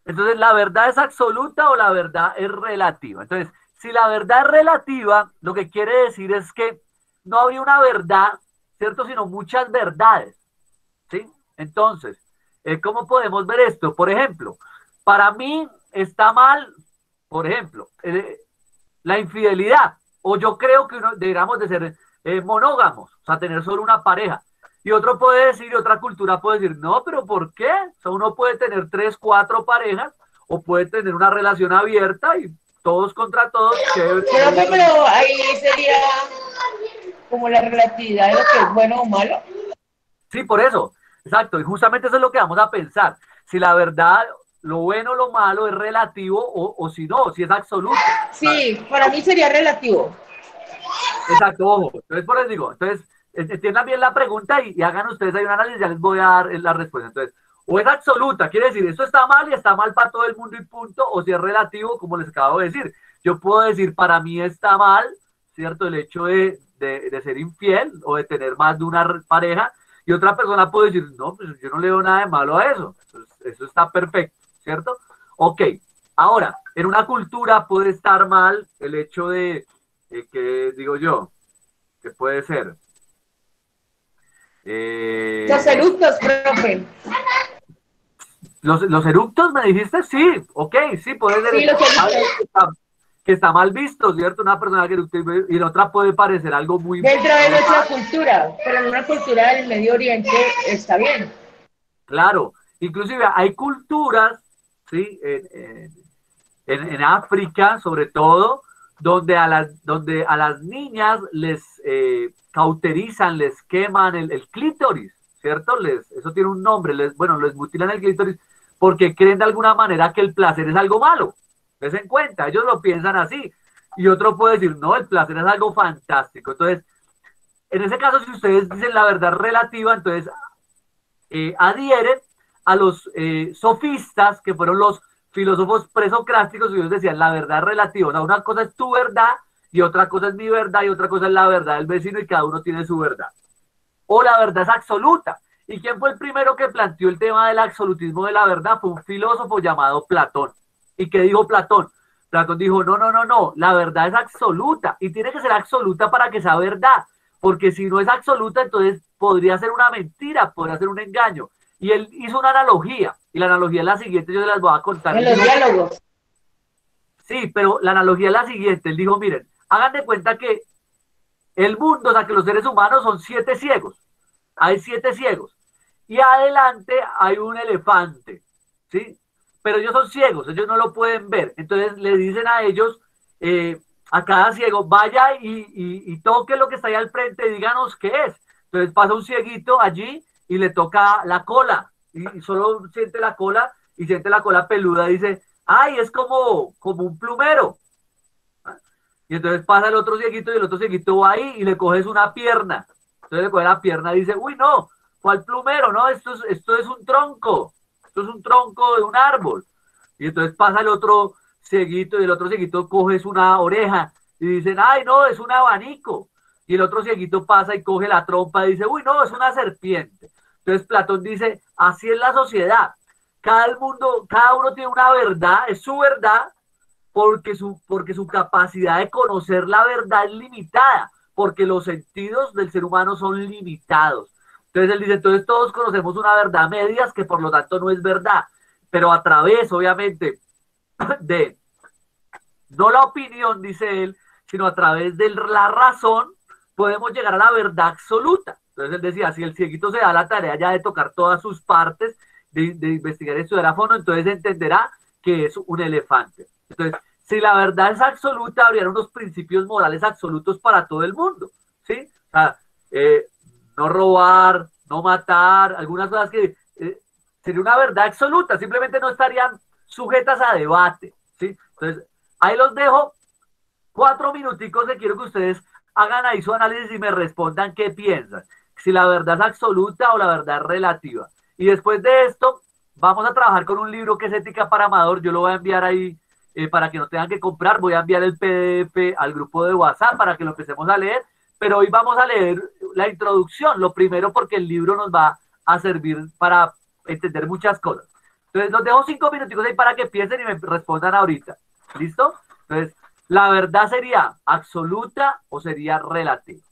Entonces, ¿la verdad es absoluta o la verdad es relativa? Entonces, si la verdad es relativa, lo que quiere decir es que no habría una verdad, ¿cierto? Sino muchas verdades, ¿sí? Entonces, ¿cómo podemos ver esto? Por ejemplo, para mí está mal, por ejemplo, la infidelidad, o yo creo que deberíamos de ser monógamos, o sea, tener solo una pareja. Y otro puede decir, y otra cultura puede decir, no, pero ¿por qué? O sea, uno puede tener 3, 4 parejas, o puede tener una relación abierta y todos contra todos. Pero ahí sería como la relatividad de lo que es bueno o malo. Sí, por eso, exacto, y justamente eso es lo que vamos a pensar. Si la verdad, lo bueno o lo malo es relativo, o si no, si es absoluto. Sí, para mí sería relativo. Exacto, ojo. Entonces, por eso digo, entonces, entiendan bien la pregunta y hagan ustedes ahí un análisis, ya les voy a dar la respuesta. Entonces, o es absoluta, quiere decir, esto está mal y está mal para todo el mundo y punto, o si es relativo, como les acabo de decir. Yo puedo decir, para mí está mal, ¿cierto? El hecho de ser infiel o de tener más de una pareja, y otra persona puede decir, no, pues yo no le veo nada de malo a eso. Entonces, eso está perfecto, ¿cierto? Ok, ahora, en una cultura puede estar mal el hecho de que digo yo, que puede ser. Los eructos, profe. Los eructos, me dijiste, sí, ok, sí, puede ser. Sí, los eructos. Que está mal visto, ¿cierto? Una persona que eructa y la otra puede parecer algo muy... Dentro de nuestra cultura, pero en una cultura del Medio Oriente está bien. Claro, inclusive hay culturas, ¿sí? En África, sobre todo, donde a las niñas les cauterizan, les queman el clítoris, ¿cierto? Eso tiene un nombre, les mutilan el clítoris porque creen de alguna manera que el placer es algo malo. Des en cuenta, ellos lo piensan así. Y otro puede decir, no, el placer es algo fantástico. Entonces, en ese caso, si ustedes dicen la verdad relativa, entonces adhieren a los sofistas, que fueron los filósofos presocráticos, y ellos decían la verdad relativa. O sea, una cosa es tu verdad y otra cosa es mi verdad y otra cosa es la verdad del vecino y cada uno tiene su verdad. O la verdad es absoluta. ¿Y quién fue el primero que planteó el tema del absolutismo de la verdad? Fue un filósofo llamado Platón. ¿Y qué dijo Platón? Platón dijo, no, la verdad es absoluta y tiene que ser absoluta para que sea verdad, porque si no es absoluta, entonces podría ser una mentira, podría ser un engaño. Y él hizo una analogía, y la analogía es la siguiente, yo se las voy a contar. En los diálogos. Sí, pero la analogía es la siguiente, él dijo, miren, hagan de cuenta que el mundo, o sea, que los seres humanos son 7 ciegos, hay 7 ciegos, y adelante hay un elefante, ¿sí? Pero ellos son ciegos, ellos no lo pueden ver. Entonces le dicen a ellos, a cada ciego, vaya y toque lo que está ahí al frente y díganos qué es. Entonces pasa un cieguito allí y le toca la cola y solo siente la cola y siente la cola peluda y dice, ay, es como un plumero. Y entonces pasa el otro cieguito y el otro cieguito va ahí y le coges una pierna. Entonces le coge la pierna y dice, uy, no, ¿cuál plumero? No, esto es un tronco. Esto es un tronco de un árbol. Y entonces pasa el otro cieguito y el otro cieguito coges una oreja y dicen, ay, no, es un abanico. Y el otro cieguito pasa y coge la trompa y dice, uy, no, es una serpiente. Entonces Platón dice, así es la sociedad. Cada uno tiene una verdad, es su verdad, porque su capacidad de conocer la verdad es limitada, porque los sentidos del ser humano son limitados. Entonces él dice, entonces todos conocemos una verdad a medias que por lo tanto no es verdad, pero a través, obviamente, de, no la opinión, dice él, sino a través de la razón, podemos llegar a la verdad absoluta. Entonces él decía, si el cieguito se da la tarea ya de tocar todas sus partes, de investigar y estudiar a fondo, entonces entenderá que es un elefante. Entonces, si la verdad es absoluta, habría unos principios morales absolutos para todo el mundo, ¿sí? O sea, no robar, no matar, algunas cosas que sería una verdad absoluta, simplemente no estarían sujetas a debate, ¿sí? Entonces, ahí los dejo 4 minuticos que quiero que ustedes hagan ahí su análisis y me respondan qué piensan, si la verdad es absoluta o la verdad es relativa. Y después de esto, vamos a trabajar con un libro que es Ética para Amador, yo lo voy a enviar ahí para que no tengan que comprar, voy a enviar el PDF al grupo de WhatsApp para que lo empecemos a leer, pero hoy vamos a leer la introducción, lo primero porque el libro nos va a servir para entender muchas cosas. Entonces, los dejo 5 minuticos ahí para que piensen y me respondan ahorita. ¿Listo? Entonces, ¿la verdad sería absoluta o sería relativa?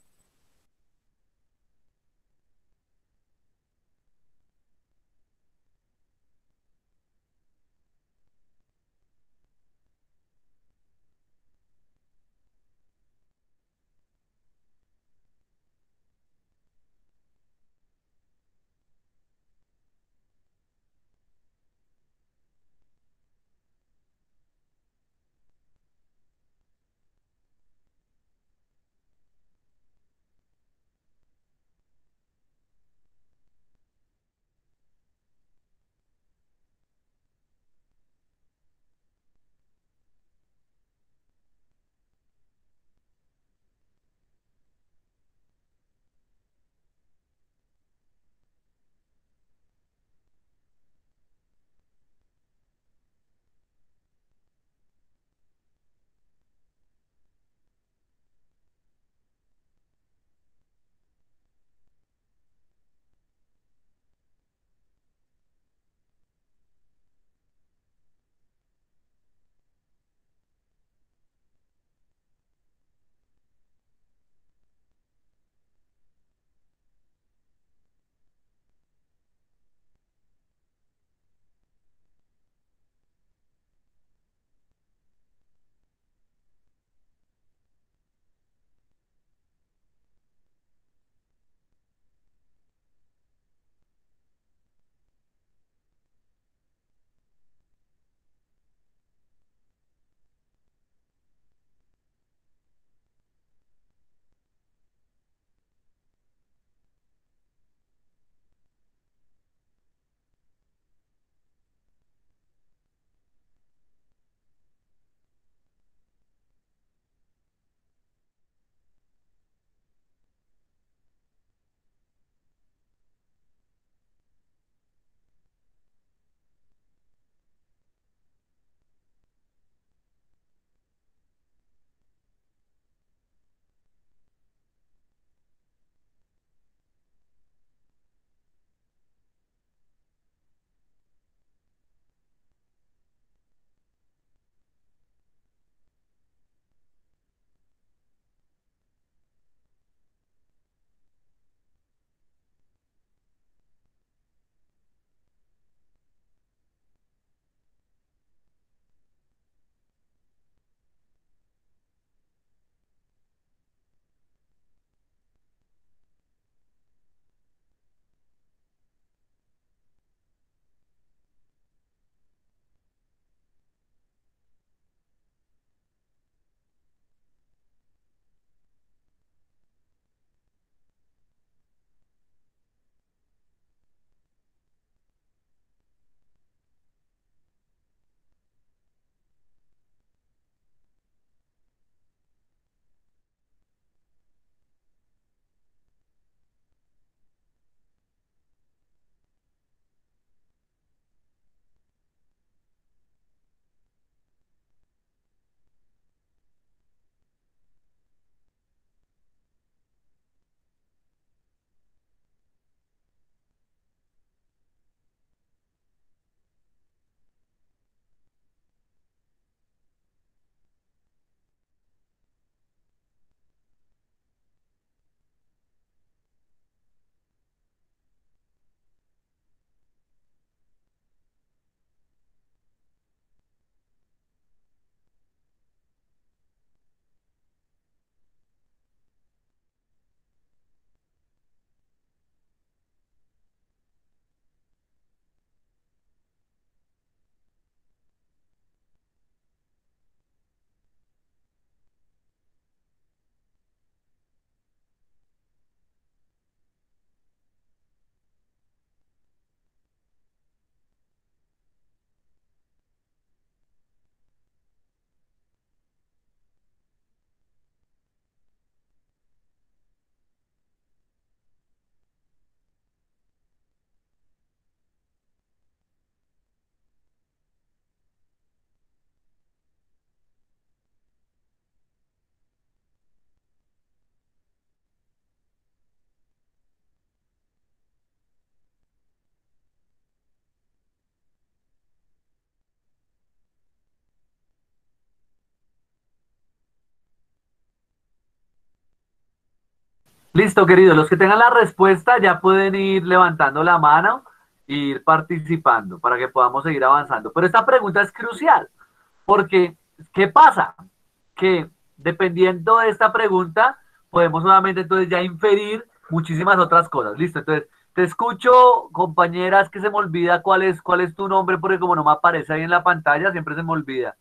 Listo, queridos. Los que tengan la respuesta ya pueden ir levantando la mano e ir participando para que podamos seguir avanzando. Pero esta pregunta es crucial, porque ¿qué pasa? Que dependiendo de esta pregunta, podemos nuevamente entonces ya inferir muchísimas otras cosas. Listo, entonces te escucho, compañeras, que se me olvida cuál es tu nombre, porque como no me aparece ahí en la pantalla, siempre se me olvida.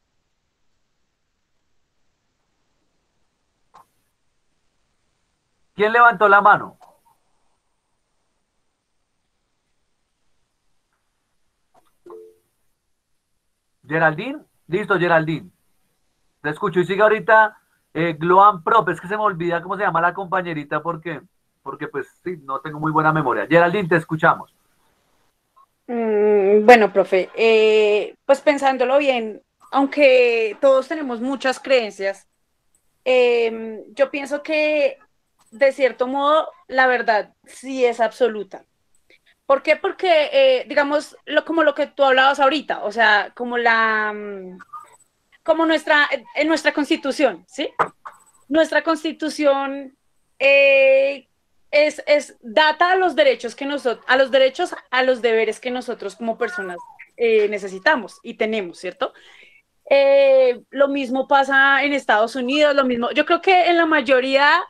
¿Quién levantó la mano? Geraldine. Listo, Geraldine. Te escucho y sigue ahorita Gloan Prop. Es que se me olvida cómo se llama la compañerita porque pues sí, no tengo muy buena memoria. Geraldine, te escuchamos. Bueno, profe, pues pensándolo bien, aunque todos tenemos muchas creencias, yo pienso que de cierto modo la verdad sí es absoluta. ¿Por qué? Porque, digamos, como lo que tú hablabas ahorita, o sea, como en nuestra constitución, ¿sí? Nuestra constitución data a los derechos a los deberes que nosotros como personas necesitamos y tenemos, ¿cierto? Lo mismo pasa en Estados Unidos, lo mismo. Yo creo que en la mayoría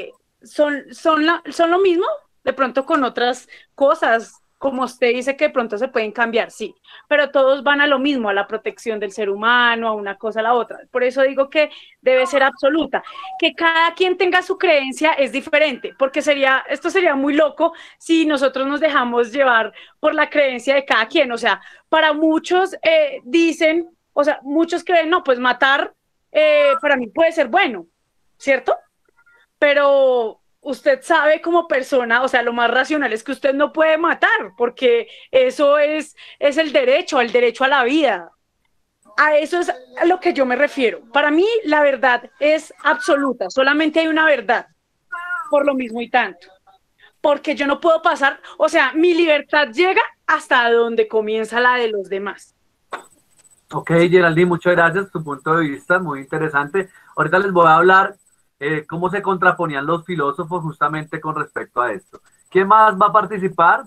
son lo mismo, de pronto con otras cosas, como usted dice que de pronto se pueden cambiar, sí, pero todos van a lo mismo, a la protección del ser humano, a una cosa a la otra. Por eso digo que debe ser absoluta. Que cada quien tenga su creencia es diferente, porque esto sería muy loco si nosotros nos dejamos llevar por la creencia de cada quien. O sea, para muchos dicen, o sea, muchos creen, no, pues matar para mí puede ser bueno, ¿cierto? Pero usted sabe como persona, o sea, lo más racional es que usted no puede matar, porque eso es el derecho a la vida. A eso es a lo que yo me refiero. Para mí la verdad es absoluta, solamente hay una verdad, por lo mismo y tanto. Porque yo no puedo pasar, o sea, mi libertad llega hasta donde comienza la de los demás. Ok, Geraldine, muchas gracias. Tu punto de vista muy interesante. Ahorita les voy a hablar cómo se contraponían los filósofos justamente con respecto a esto. ¿Quién más va a participar?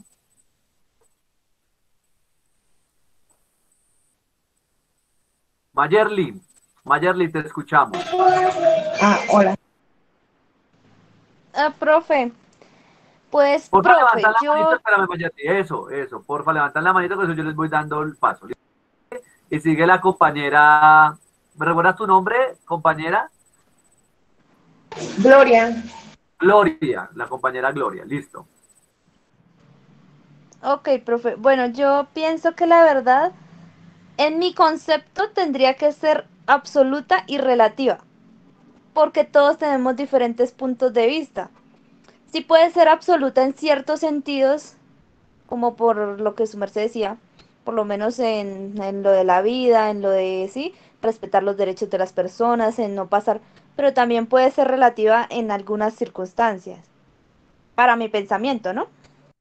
Mayerly, te escuchamos. Hola. Profe, pues, Porfa, profe, levantan la yo, manita, espérame, Mayerly. Eso, porfa, levantan la manita, con eso yo les voy dando el paso. Y sigue la compañera. ¿Me recuerdas tu nombre, compañera? Gloria. Gloria, la compañera Gloria, listo. ok, profe, bueno, yo pienso que la verdad, en mi concepto, tendría que ser absoluta y relativa, porque todos tenemos diferentes puntos de vista. Sí puede ser absoluta en ciertos sentidos, como por lo que su merced decía, por lo menos en lo de la vida, en lo de, sí, respetar los derechos de las personas, en no pasar, pero también puede ser relativa en algunas circunstancias, para mi pensamiento, ¿no?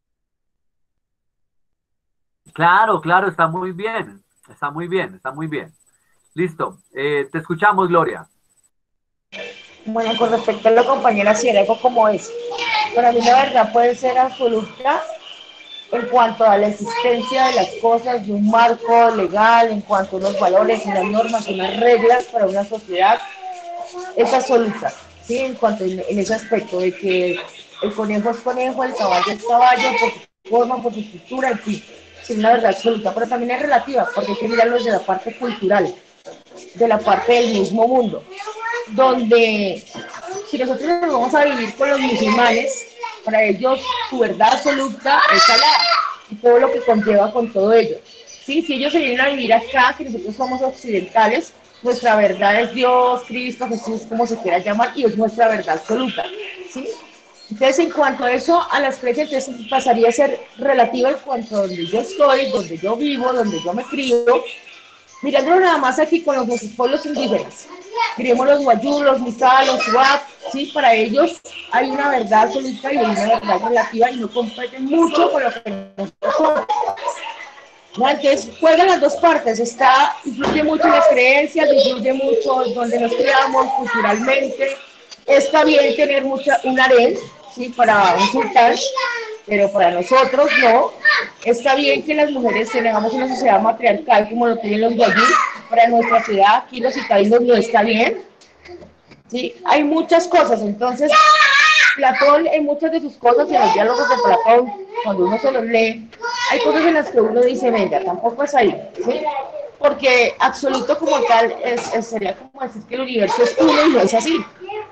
Claro, está muy bien. Está muy bien, está muy bien. Listo. Te escuchamos, Gloria. Bueno, con respecto a la compañera, si era algo como es. Para mí la verdad puede ser absoluta en cuanto a la existencia de las cosas, de un marco legal, en cuanto a unos valores, unas normas, unas reglas para una sociedad, es absoluta, ¿sí? En cuanto en ese aspecto de que el conejo es conejo, el caballo es caballo, por su forma, por su estructura, en fin, es una verdad absoluta, pero también es relativa, porque hay que mirarlo desde la parte cultural, de la parte del mismo mundo, donde si nosotros nos vamos a vivir con los musulmanes, para ellos su verdad absoluta es Alá y todo lo que conlleva con todo ello. ¿Sí? Si ellos se vienen a vivir acá, que nosotros somos occidentales, nuestra verdad es Dios, Cristo, Jesús, como se quiera llamar, y es nuestra verdad absoluta. ¿Sí? Entonces, en cuanto a eso, a las creencias pasaría a ser relativa en cuanto a donde yo estoy, donde yo vivo, donde yo me crío, mirándolo nada más aquí con los pueblos indígenas. Miremos los guayú, los misá, los suab, ¿sí? Para ellos hay una verdad absoluta y hay una verdad relativa y no competen mucho con lo que nosotros somos. ¿No? Entonces juegan las dos partes, influye mucho en las creencias, influye mucho donde nos creamos culturalmente, está bien tener un harén, ¿sí? Para un sultán, pero para nosotros no. Está bien que las mujeres tengamos una sociedad matriarcal como lo tienen los de allí. Para nuestra ciudad, aquí los citadinos no está bien. ¿Sí? Hay muchas cosas, entonces Platón en muchas de sus cosas, en los diálogos de Platón, cuando uno se los lee, hay cosas en las que uno dice, venga, tampoco es ahí, ¿sí? Porque absoluto como tal sería como decir que el universo es uno y no es así.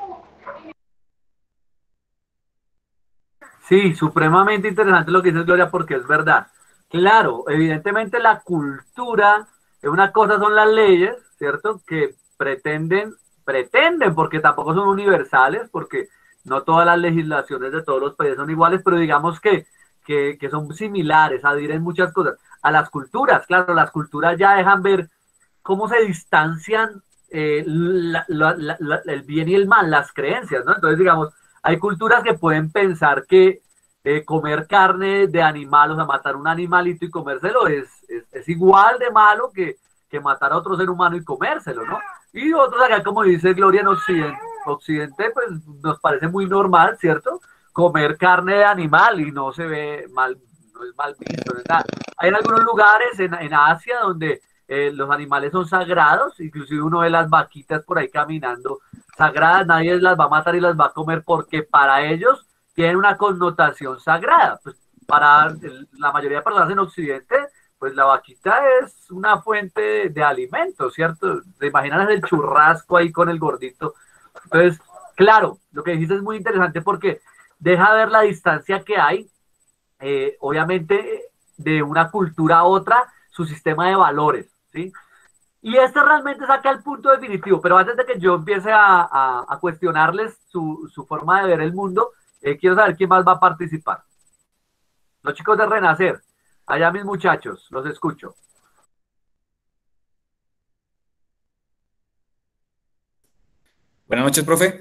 Sí, supremamente interesante lo que dices, Gloria, porque es verdad. Claro, evidentemente la cultura, una cosa son las leyes, ¿cierto? Que pretenden, porque tampoco son universales, porque no todas las legislaciones de todos los países son iguales, pero digamos que son similares, adhieren muchas cosas. A las culturas, claro, las culturas ya dejan ver cómo se distancian el bien y el mal, las creencias, ¿no? Entonces, digamos, hay culturas que pueden pensar que comer carne de animal, o sea, matar un animalito y comérselo es igual de malo que matar a otro ser humano y comérselo, ¿no? Y otros acá, como dice Gloria, en Occidente, pues nos parece muy normal, ¿cierto? Comer carne de animal y no se ve mal, no es mal visto, no es nada. Hay en algunos lugares en Asia donde los animales son sagrados, inclusive uno ve las vaquitas por ahí caminando sagradas, nadie las va a matar y las va a comer porque para ellos tienen una connotación sagrada. Pues para la mayoría de personas en Occidente, pues la vaquita es una fuente de alimento, ¿cierto? ¿Te imaginas el churrasco ahí con el gordito? Entonces, claro, lo que dijiste es muy interesante porque deja ver la distancia que hay, obviamente, de una cultura a otra, su sistema de valores, ¿sí? Y este realmente saca el punto definitivo, pero antes de que yo empiece a cuestionarles su forma de ver el mundo, quiero saber quién más va a participar. Los chicos de Renacer, allá mis muchachos, los escucho. Buenas noches, profe.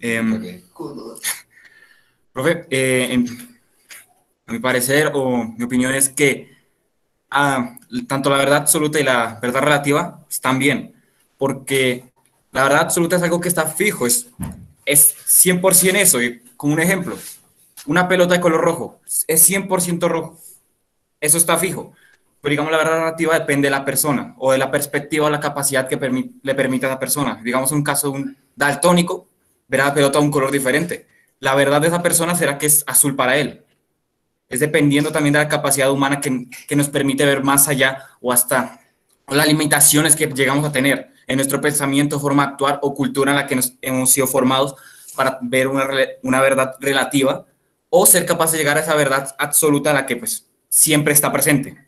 Profe, a mi parecer o mi opinión es que tanto la verdad absoluta y la verdad relativa están bien, porque la verdad absoluta es algo que está fijo, es 100% eso. Y como un ejemplo, una pelota de color rojo es 100% rojo, eso está fijo. Pero digamos, la verdad relativa depende de la persona o de la perspectiva o la capacidad que le permite a la persona. Digamos, en un caso de un daltónico, verá la pelota de un color diferente. La verdad de esa persona será que es azul para él. Es dependiendo también de la capacidad humana que nos permite ver más allá o hasta las limitaciones que llegamos a tener en nuestro pensamiento, forma de actuar o cultura en la que nos hemos sido formados para ver una verdad relativa o ser capaz de llegar a esa verdad absoluta a la que pues siempre está presente.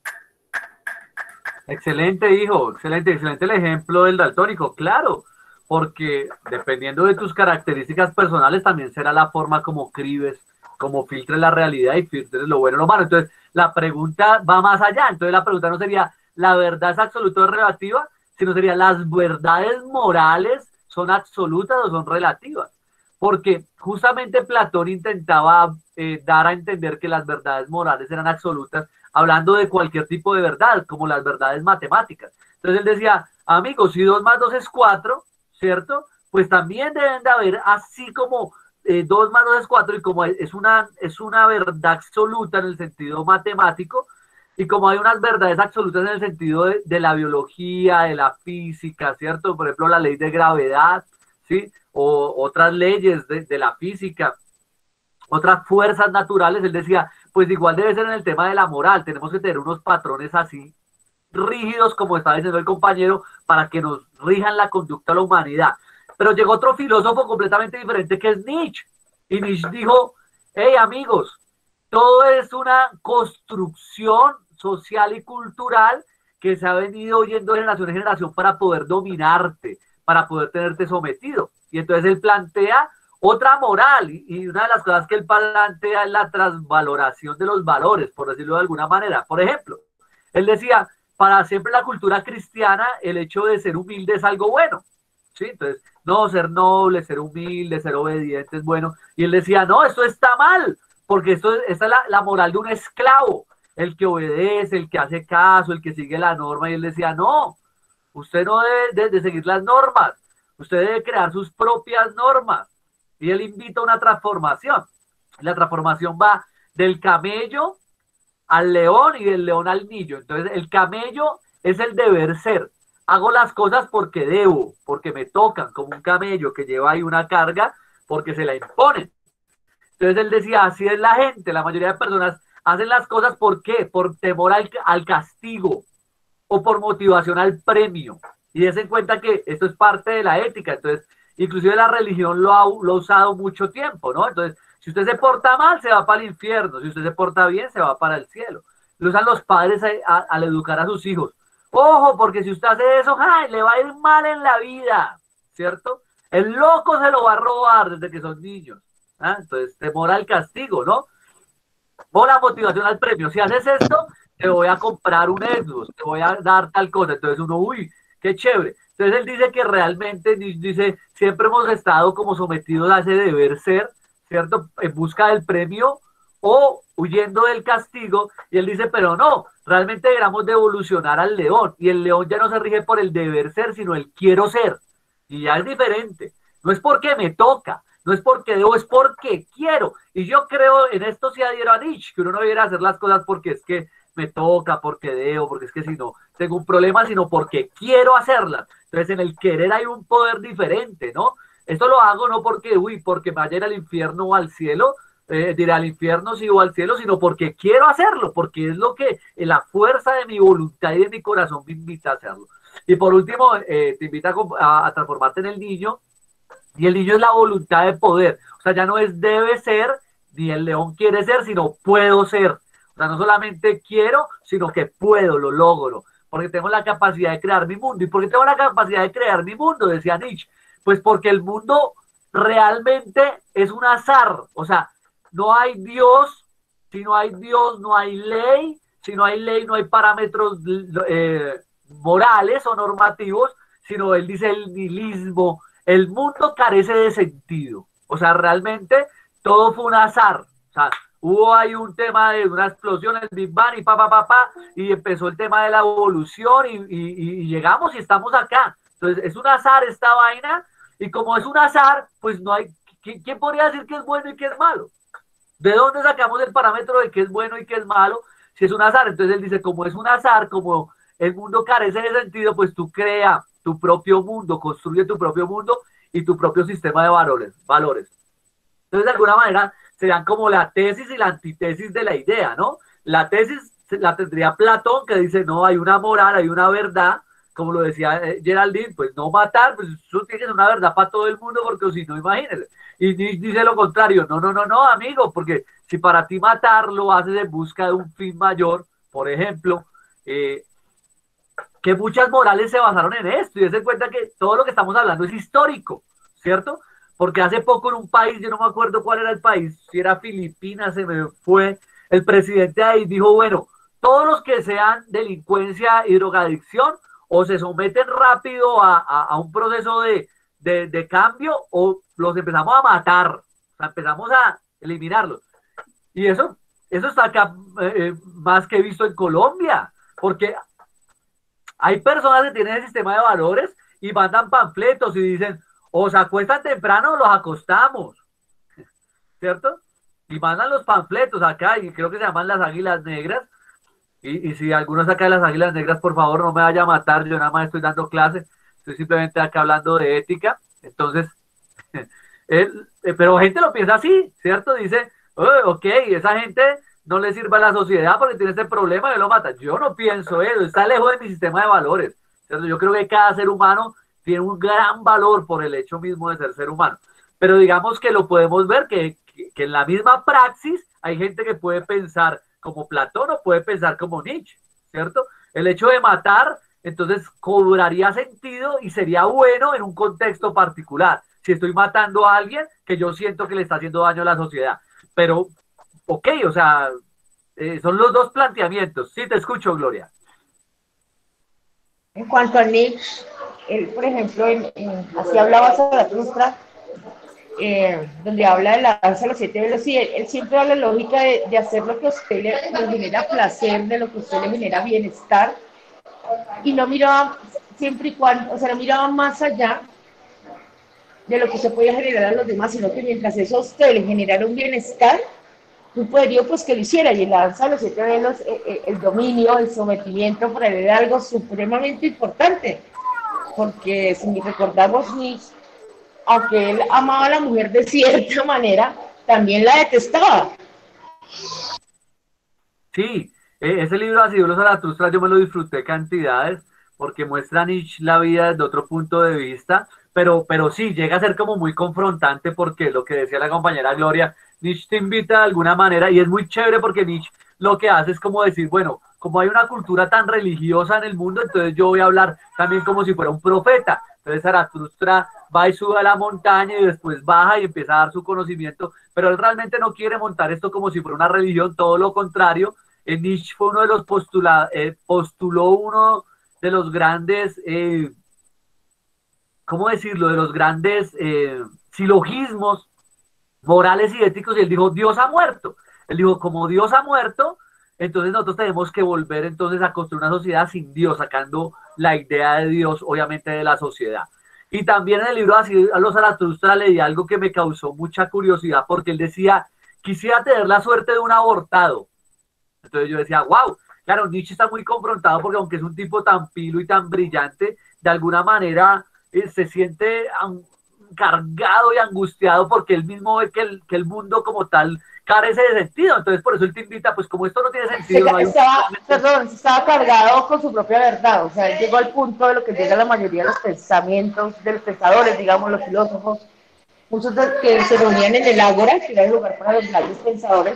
Excelente, hijo, excelente el ejemplo del daltónico, claro, porque dependiendo de tus características personales también será la forma como cribes, como filtres la realidad y filtres lo bueno y lo malo. Entonces, la pregunta va más allá. Entonces, la pregunta no sería, ¿la verdad es absoluta o relativa? Sino sería, ¿las verdades morales son absolutas o son relativas? Porque justamente Platón intentaba dar a entender que las verdades morales eran absolutas, hablando de cualquier tipo de verdad, como las verdades matemáticas. Entonces él decía, amigos, si 2 más 2 es 4, ¿cierto? Pues también deben de haber, así como 2 más 2 es 4, y como es una verdad absoluta en el sentido matemático, y como hay unas verdades absolutas en el sentido de la biología, de la física, ¿cierto? Por ejemplo, la ley de gravedad, ¿sí? O otras leyes de la física, otras fuerzas naturales, él decía, pues igual debe ser en el tema de la moral, tenemos que tener unos patrones así rígidos, como estaba diciendo el compañero, para que nos rijan la conducta de la humanidad. Pero llegó otro filósofo completamente diferente que es Nietzsche, y Nietzsche dijo, hey amigos, todo es una construcción social y cultural que se ha venido oyendo de generación en generación para poder dominarte, para poder tenerte sometido. Y entonces él plantea otra moral, y una de las cosas que él plantea es la transvaloración de los valores, por decirlo de alguna manera. Por ejemplo, él decía, para siempre la cultura cristiana, el hecho de ser humilde es algo bueno, ¿sí? Entonces, no, ser noble, ser humilde, ser obediente es bueno. Y él decía, no, esto está mal, porque esta es la moral de un esclavo, el que obedece, el que hace caso, el que sigue la norma. Y él decía, no, usted no debe de seguir las normas, usted debe crear sus propias normas. y él invita a una transformación. La transformación va del camello al león y del león al niño. Entonces, el camello es el deber ser. Hago las cosas porque debo, porque me tocan, como un camello que lleva ahí una carga, porque se la imponen. Entonces él decía, así es la gente, la mayoría de personas hacen las cosas ¿por qué? Por temor al castigo o por motivación al premio. Y des en cuenta que esto es parte de la ética. Entonces, inclusive la religión lo ha usado mucho tiempo, ¿no? Entonces, si usted se porta mal, se va para el infierno. Si usted se porta bien, se va para el cielo. Lo usan los padres al educar a sus hijos. Ojo, porque si usted hace eso, ¡ay!, le va a ir mal en la vida, ¿cierto? El loco se lo va a robar desde que son niños. ¿Ah? Entonces, temor al castigo, ¿no? O la motivación al premio. Si haces esto, te voy a comprar un Xbox, te voy a dar tal cosa. Entonces uno, uy, qué chévere. Entonces él dice que realmente, dice, siempre hemos estado como sometidos a ese deber ser, ¿cierto? En busca del premio o huyendo del castigo. Y él dice, pero no, realmente deberíamos de evolucionar al león. Y el león ya no se rige por el deber ser, sino el quiero ser. Y ya es diferente. No es porque me toca, no es porque debo, es porque quiero. Y yo creo, en esto sí adhiero a Nietzsche, que uno no debería hacer las cosas porque es que me toca, porque debo, porque es que si no tengo un problema, sino porque quiero hacerlas. Entonces en el querer hay un poder diferente, ¿no? Esto lo hago no porque, uy, porque me vaya a ir al infierno o al cielo, diré al infierno sí o al cielo, sino porque quiero hacerlo, porque es lo que la fuerza de mi voluntad y de mi corazón me invita a hacerlo. Y por último, te invita a transformarte en el niño. Y el niño es la voluntad de poder. O sea, ya no es debe ser, ni el león quiere ser, sino puedo ser. O sea, no solamente quiero, sino que puedo, lo logro. Porque tengo la capacidad de crear mi mundo. ¿Y por qué tengo la capacidad de crear mi mundo? Decía Nietzsche. Pues porque el mundo realmente es un azar. O sea, no hay Dios. Si no hay Dios, no hay ley. Si no hay ley, no hay parámetros morales o normativos. Sino él dice el nihilismo. El mundo carece de sentido. O sea, realmente todo fue un azar. O sea, hubo ahí un tema de una explosión, el Big Bang y empezó el tema de la evolución y llegamos y estamos acá. Entonces, es un azar esta vaina y como es un azar, pues no hay... ¿Quién podría decir qué es bueno y qué es malo? ¿De dónde sacamos el parámetro de qué es bueno y qué es malo si es un azar? Entonces él dice, como es un azar, como el mundo carece de sentido, pues tú crea tu propio mundo, construye tu propio mundo y tu propio sistema de valores. Entonces, de alguna manera, serían como la tesis y la antítesis de la idea, ¿no? La tesis la tendría Platón, que dice, no, hay una moral, hay una verdad, como lo decía Geraldine, pues no matar, pues eso tiene que ser una verdad para todo el mundo, porque si no, imagínense. Y dice lo contrario, no, amigo, porque si para ti matar lo haces en busca de un fin mayor, por ejemplo, que muchas morales se basaron en esto, y se cuenta que todo lo que estamos hablando es histórico, ¿cierto? Porque hace poco en un país, yo no me acuerdo cuál era el país, si era Filipinas, se me fue, el presidente ahí dijo, bueno, todos los que sean delincuencia y drogadicción, o se someten rápido a un proceso de cambio, o los empezamos a matar, o sea, empezamos a eliminarlos. Y eso está acá más que visto en Colombia, porque hay personas que tienen el sistema de valores y mandan panfletos y dicen, o se acuestan temprano o los acostamos, ¿cierto? Y mandan los panfletos acá y creo que se llaman las águilas negras. Y si alguno saca de las águilas negras, por favor, no me vaya a matar, yo nada más estoy dando clase, estoy simplemente acá hablando de ética. Entonces, pero gente lo piensa así, ¿cierto? Dice, ok, esa gente no le sirve a la sociedad porque tiene este problema y lo mata. Yo no pienso eso, está lejos de mi sistema de valores, ¿cierto? Yo creo que cada ser humano tiene un gran valor por el hecho mismo de ser humano. Pero digamos que lo podemos ver que en la misma praxis hay gente que puede pensar como Platón o puede pensar como Nietzsche, ¿cierto? El hecho de matar, entonces, cobraría sentido y sería bueno en un contexto particular. Si estoy matando a alguien que yo siento que le está haciendo daño a la sociedad. Pero, ok, o sea, son los dos planteamientos. Sí, te escucho, Gloria. En cuanto a Nietzsche, él, por ejemplo, así hablaba Zaratustra, donde habla de la danza de los 7 velos, y él siempre da la lógica de hacer lo que a usted le genera placer, de lo que a usted le genera bienestar, y no miraba siempre y cuando, o sea, no miraba más allá de lo que usted podía generar a los demás, sino que mientras eso a usted le generara un bienestar, un poderío pues que lo hiciera. Y en la danza de los 7 velos, el dominio, el sometimiento, para él era algo supremamente importante, porque si recordamos Nietzsche, aunque él amaba a la mujer de cierta manera, también la detestaba. Sí, ese libro Así habló Zaratustra yo me lo disfruté cantidades porque muestra a Nietzsche la vida desde otro punto de vista, pero sí, llega a ser como muy confrontante porque lo que decía la compañera Gloria, Nietzsche te invita de alguna manera y es muy chévere porque Nietzsche lo que hace es como decir, bueno, como hay una cultura tan religiosa en el mundo, entonces yo voy a hablar también como si fuera un profeta. Entonces Zaratustra va y sube a la montaña y después baja y empieza a dar su conocimiento, pero él realmente no quiere montar esto como si fuera una religión, todo lo contrario. Nietzsche fue uno de los postuló uno de los grandes, ¿cómo decirlo? De los grandes silogismos morales y éticos, y él dijo, Dios ha muerto. Él dijo, como Dios ha muerto, entonces nosotros tenemos que volver entonces a construir una sociedad sin Dios, sacando la idea de Dios, obviamente, de la sociedad. Y también en el libro Así a los Zaratustra leí algo que me causó mucha curiosidad, porque él decía, quisiera tener la suerte de un abortado. Entonces yo decía, wow, claro, Nietzsche está muy confrontado porque aunque es un tipo tan pilo y tan brillante, de alguna manera se siente cargado y angustiado porque él mismo ve que el mundo como tal carece de sentido. Entonces por eso él te invita, pues como esto no tiene sentido. No hay estaba cargado con su propia verdad, o sea, él llegó al punto de lo que llega la mayoría de los pensamientos de los pensadores, digamos, los filósofos, muchos de que se reunían en el Ágora, que era el lugar para los grandes pensadores,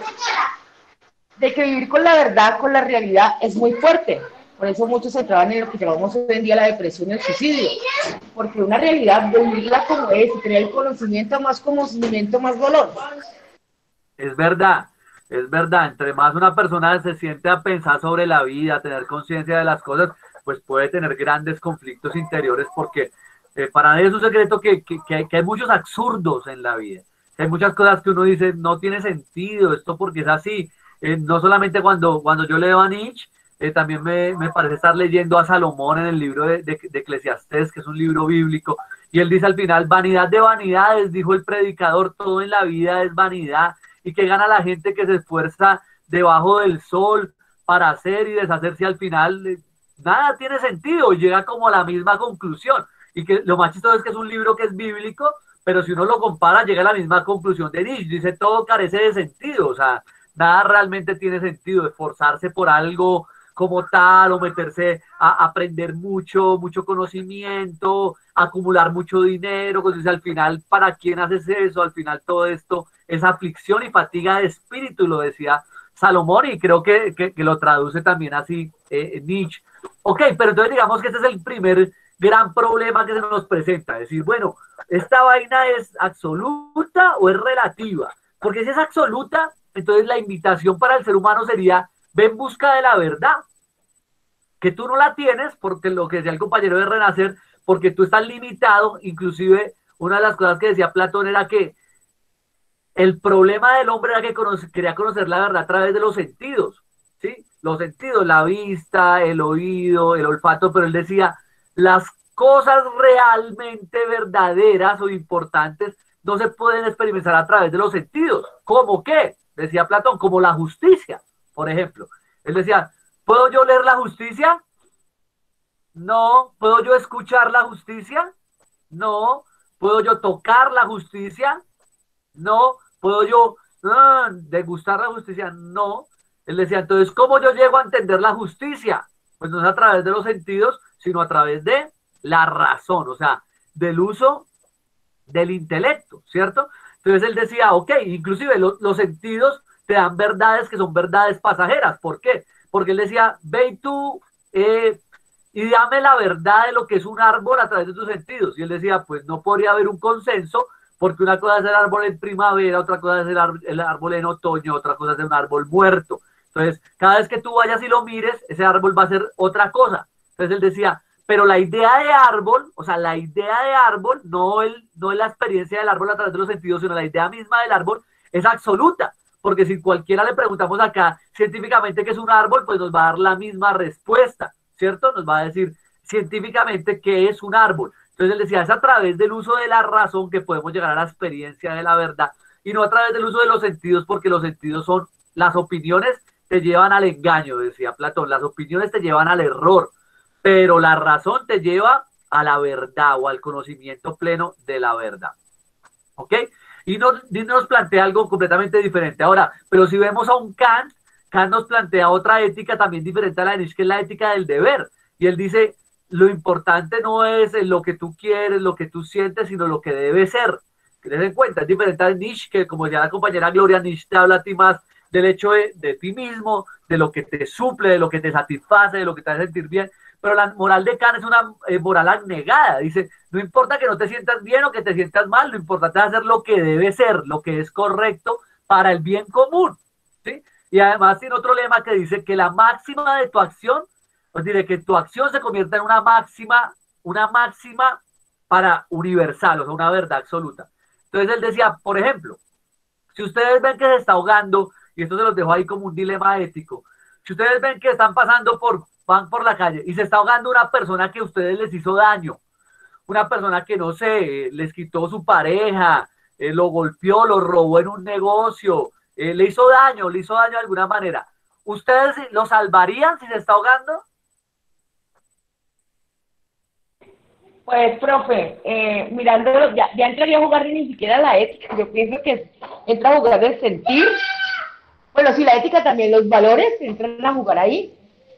de que vivir con la verdad, con la realidad, es muy fuerte. Por eso muchos entraban en lo que llamamos hoy en día la depresión y el suicidio. Porque una realidad, vivirla como es, tener el conocimiento, más conocimiento, más dolor. Es verdad, es verdad. Entre más una persona se siente a pensar sobre la vida, a tener conciencia de las cosas, pues puede tener grandes conflictos interiores porque para nadie es un secreto que hay muchos absurdos en la vida. Hay muchas cosas que uno dice, no tiene sentido, esto porque es así. No solamente cuando yo leo a Nietzsche, también me parece estar leyendo a Salomón en el libro de Eclesiastés, que es un libro bíblico, y él dice al final, vanidad de vanidades, dijo el predicador, todo en la vida es vanidad, y que gana la gente que se esfuerza debajo del sol para hacer y deshacerse al final, nada tiene sentido, y llega como a la misma conclusión, y que lo más chistoso es que es un libro que es bíblico, pero si uno lo compara llega a la misma conclusión de Nietzsche, dice todo carece de sentido, o sea, nada realmente tiene sentido, esforzarse por algo como tal o meterse a aprender mucho conocimiento, acumular mucho dinero, pues al final, ¿para quién haces eso? Al final todo esto es aflicción y fatiga de espíritu, lo decía Salomón y creo que lo traduce también así Nietzsche. Ok, pero entonces digamos que este es el primer gran problema que se nos presenta, es decir, bueno, ¿esta vaina es absoluta o es relativa? Porque si es absoluta, entonces la invitación para el ser humano sería, ve en busca de la verdad, que tú no la tienes, porque lo que decía el compañero de Renacer, porque tú estás limitado, inclusive una de las cosas que decía Platón era que el problema del hombre era que quería conocer la verdad a través de los sentidos, ¿sí? Los sentidos, la vista, el oído, el olfato, pero él decía, las cosas realmente verdaderas o importantes no se pueden experimentar a través de los sentidos. ¿Cómo qué? Decía Platón, como la justicia, por ejemplo. Él decía, ¿puedo yo leer la justicia? No. ¿Puedo yo escuchar la justicia? No. ¿Puedo yo tocar la justicia? No. ¿Puedo yo degustar la justicia? No. Él decía, entonces, ¿cómo yo llego a entender la justicia? Pues no es a través de los sentidos, sino a través de la razón, o sea, del uso del intelecto, ¿cierto? Entonces él decía, ok, inclusive los sentidos te dan verdades que son verdades pasajeras. ¿Por qué? Porque él decía, ve y tú y dame la verdad de lo que es un árbol a través de tus sentidos. Y él decía, pues no podría haber un consenso porque una cosa es el árbol en primavera, otra cosa es el árbol en otoño, otra cosa es un árbol muerto. Entonces, cada vez que tú vayas y lo mires, ese árbol va a ser otra cosa. Entonces él decía, pero la idea de árbol, o sea, la idea de árbol, no es la experiencia del árbol a través de los sentidos, sino la idea misma del árbol es absoluta, porque si cualquiera le preguntamos acá científicamente qué es un árbol, pues nos va a dar la misma respuesta, ¿cierto? Nos va a decir científicamente qué es un árbol. Entonces él decía, es a través del uso de la razón que podemos llegar a la experiencia de la verdad y no a través del uso de los sentidos, porque los sentidos son, las opiniones te llevan al engaño, decía Platón, las opiniones te llevan al error, pero la razón te lleva a la verdad o al conocimiento pleno de la verdad. ¿Ok? Y nos plantea algo completamente diferente. Ahora, pero si vemos a un Kant, Kant nos plantea otra ética también diferente a la de Nietzsche, que es la ética del deber. Y él dice, lo importante no es lo que tú quieres, lo que tú sientes, sino lo que debe ser. Ten en cuenta, es diferente a Nietzsche, que como decía la compañera Gloria, Nietzsche te habla a ti más del hecho de ti mismo, de lo que te suple, de lo que te satisface, de lo que te hace sentir bien. Pero la moral de Kant es una moral abnegada. Dice, no importa que no te sientas bien o que te sientas mal, lo importante es hacer lo que debe ser, lo que es correcto para el bien común. ¿Sí? Y además tiene otro lema que dice que la máxima de tu acción, os diré que tu acción se convierta en una máxima para universal, o sea, una verdad absoluta. Entonces él decía, por ejemplo, si ustedes ven que se está ahogando, y esto se los dejo ahí como un dilema ético, si ustedes ven que van por la calle y se está ahogando una persona que a ustedes les hizo daño, una persona que no sé, les quitó su pareja, lo golpeó, lo robó en un negocio, le hizo daño de alguna manera, ¿ustedes lo salvarían si se está ahogando? Pues, profe, mirándolo, ya entraría a jugar ni siquiera la ética. Yo pienso que entra a jugar el sentir. Bueno, sí, la ética también, los valores entran a jugar ahí.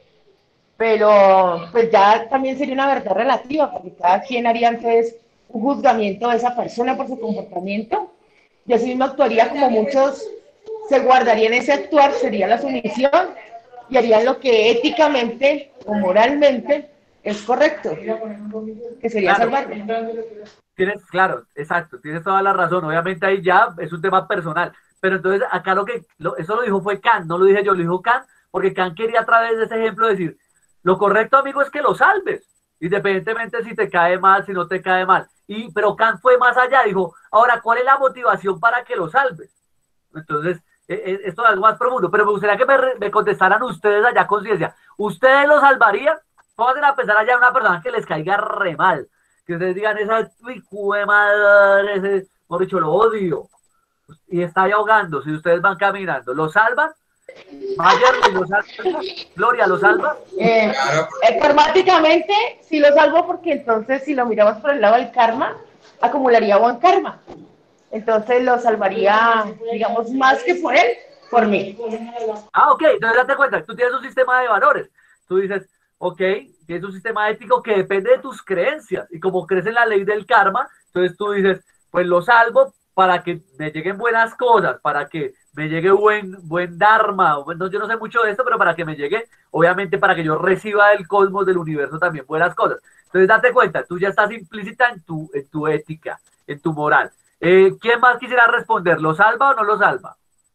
Pero, pues ya también sería una verdad relativa, porque cada quien haría entonces un juzgamiento de esa persona por su comportamiento. Y así mismo actuaría como muchos se guardarían ese actuar, sería la sumisión y harían lo que éticamente o moralmente es correcto, que sería salvarlo. Claro, exacto, tienes toda la razón. Obviamente ahí ya es un tema personal. Pero entonces acá eso lo dijo fue Kant, no lo dije yo, lo dijo Kant, porque Kant quería a través de ese ejemplo decir, lo correcto, amigo, es que lo salves, independientemente si te cae mal, si no te cae mal. Pero Kant fue más allá, dijo, ahora, ¿cuál es la motivación para que lo salves? Entonces, esto es algo más profundo, pero me gustaría que me contestaran ustedes allá con ciencia. ¿Ustedes lo salvarían? Pónganse a pensar allá en una persona que les caiga re mal, que ustedes digan, esa picu de madre, ese, por dicho, lo odio, y está ahí ahogando, si ustedes van caminando, ¿lo salvan? Mayer, ¿lo salva? Gloria, ¿lo salva? Karmáticamente sí lo salvo, porque entonces si lo miramos por el lado del karma, acumularía buen karma. Entonces lo salvaría, digamos, más que por él, por mí. Ah, ok, entonces date cuenta, tú tienes un sistema de valores. Tú dices, ok, tienes un sistema ético que depende de tus creencias. Y como crees en la ley del karma, entonces tú dices, pues lo salvo para que me lleguen buenas cosas, para que me llegue buen dharma. Bueno, yo no sé mucho de esto, pero para que me llegue, obviamente para que yo reciba del cosmos, del universo también buenas cosas. Entonces date cuenta, tú ya estás implícita en tu ética, en tu moral. ¿Quién más quisiera responder? ¿Lo salva o no lo salva?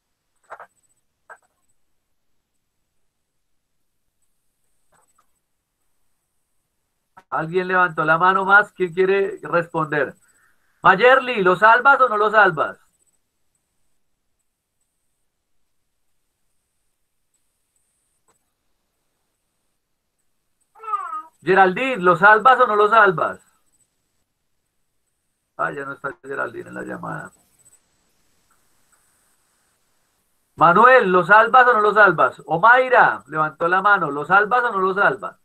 ¿Alguien levantó la mano más? ¿Quién quiere responder? Mayerly, ¿lo salvas o no lo salvas? Geraldine, ¿lo salvas o no lo salvas? Ah, ya no está Geraldine en la llamada. Manuel, ¿lo salvas o no lo salvas? Omaira, levantó la mano, ¿lo salvas o no lo salvas?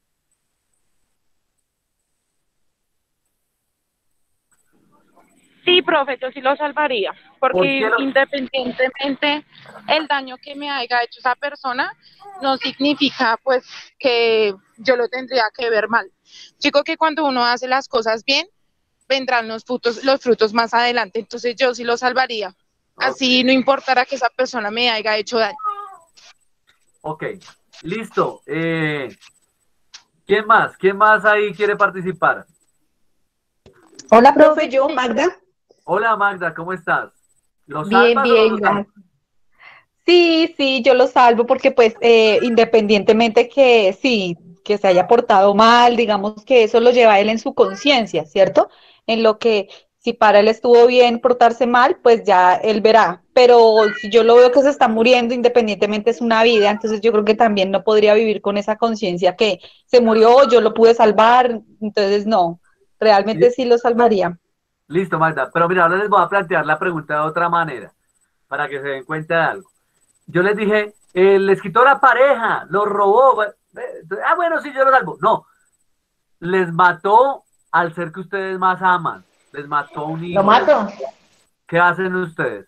Sí, profe, yo sí lo salvaría, porque independientemente el daño que me haya hecho esa persona, no significa pues que yo lo tendría que ver mal. Digo que cuando uno hace las cosas bien, vendrán los frutos más adelante, entonces yo sí lo salvaría. Así no importará que esa persona me haya hecho daño. Ok, listo. ¿Quién más? ¿Quién más ahí quiere participar? Hola, profe, yo, Magda. Hola, Magda, ¿cómo estás? ¿Lo Bien, salvas bien, o no lo salvas? gracias. Sí, yo lo salvo porque pues independientemente que sí, que se haya portado mal, digamos que eso lo lleva él en su conciencia, ¿cierto? En lo que si para él estuvo bien portarse mal, pues ya él verá. Pero si yo lo veo que se está muriendo, independientemente es una vida, entonces yo creo que también no podría vivir con esa conciencia que se murió, yo lo pude salvar, entonces no. realmente sí lo salvaría. Listo, Magda. Pero mira, ahora les voy a plantear la pregunta de otra manera, para que se den cuenta de algo. Yo les dije, les quitó la pareja, lo robó. Bueno, sí, yo lo salvo. No, les mató al ser que ustedes más aman. Les mató a un hijo. ¿Lo mato? ¿Qué hacen ustedes?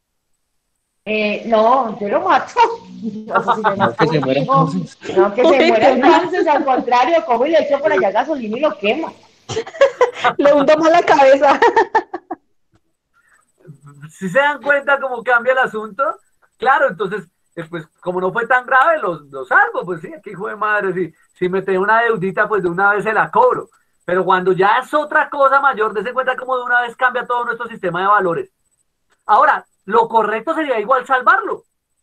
No, yo lo mato. No sé si le mato que se un muera hijo. entonces. No, que se muera entonces, al contrario, cojo y le echo por allá gasolina y lo quemo. Le hundo más la cabeza. Si se dan cuenta cómo cambia el asunto, claro, entonces, pues como no fue tan grave, los salvo, pues sí, aquí hijo de madre, si me tengo una deudita, pues de una vez se la cobro. Pero cuando ya es otra cosa mayor, dése cuenta cómo de una vez cambia todo nuestro sistema de valores. Ahora, lo correcto sería igual salvarlo.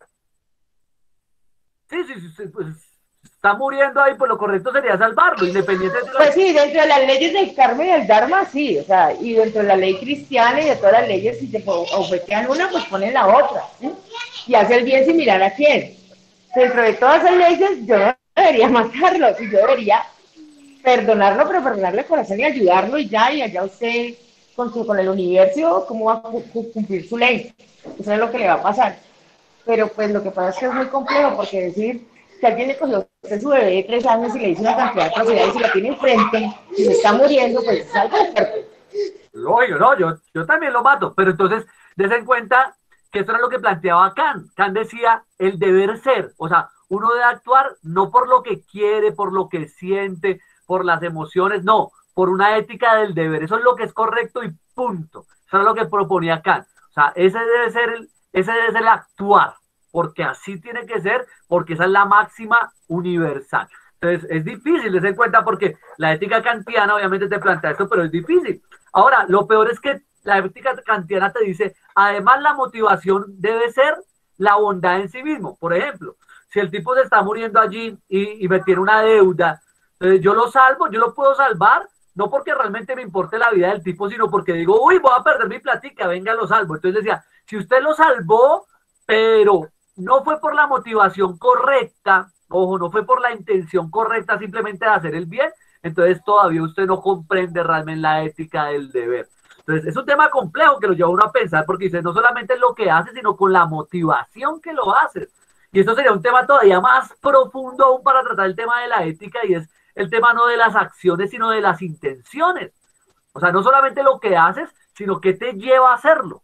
Sí, pues está muriendo ahí, pues lo correcto sería salvarlo, independiente de... Pues sí, dentro de las leyes del karma y del dharma, sí, o sea, y dentro de la ley cristiana y de todas las leyes, si te objetean una, pues ponen la otra, ¿sí? Y hace el bien sin mirar a quién. Dentro de todas esas leyes, yo no debería matarlo, yo debería perdonarlo, pero perdonarle el corazón y ayudarlo y ya, y allá usted con el universo, cómo va a cumplir su ley. Eso es lo que le va a pasar. Pero pues lo que pasa es que es muy complejo, porque decir que alguien le cogió a su bebé de 3 años y le hizo una cantidad de atrocidades y lo tiene enfrente y se está muriendo, pues es algo fuerte. Lógico, no, yo también lo mato, pero entonces, des en cuenta que eso era lo que planteaba Kant. Kant decía el deber ser, o sea, uno debe actuar no por lo que quiere, por lo que siente, por las emociones, no, por una ética del deber. Eso es lo que es correcto y punto. Eso es lo que proponía Kant. O sea, ese debe ser el actuar, porque así tiene que ser, porque esa es la máxima universal. Entonces, es difícil, des en cuenta, porque la ética kantiana obviamente te plantea esto, pero es difícil. Ahora, lo peor es que la ética kantiana te dice, además la motivación debe ser la bondad en sí mismo. Por ejemplo, si el tipo se está muriendo allí y me tiene una deuda, yo lo salvo, yo lo puedo salvar, no porque realmente me importe la vida del tipo, sino porque digo, uy, voy a perder mi platica, venga, lo salvo. Entonces decía, si usted lo salvó, pero no fue por la motivación correcta, ojo, no fue por la intención correcta simplemente de hacer el bien, entonces todavía usted no comprende realmente la ética del deber. Entonces es un tema complejo que lo lleva uno a pensar, porque dice, no solamente es lo que hace, sino con la motivación que lo hace. Y esto sería un tema todavía más profundo aún para tratar el tema de la ética, y es el tema no de las acciones, sino de las intenciones. O sea, no solamente lo que haces, sino qué te lleva a hacerlo.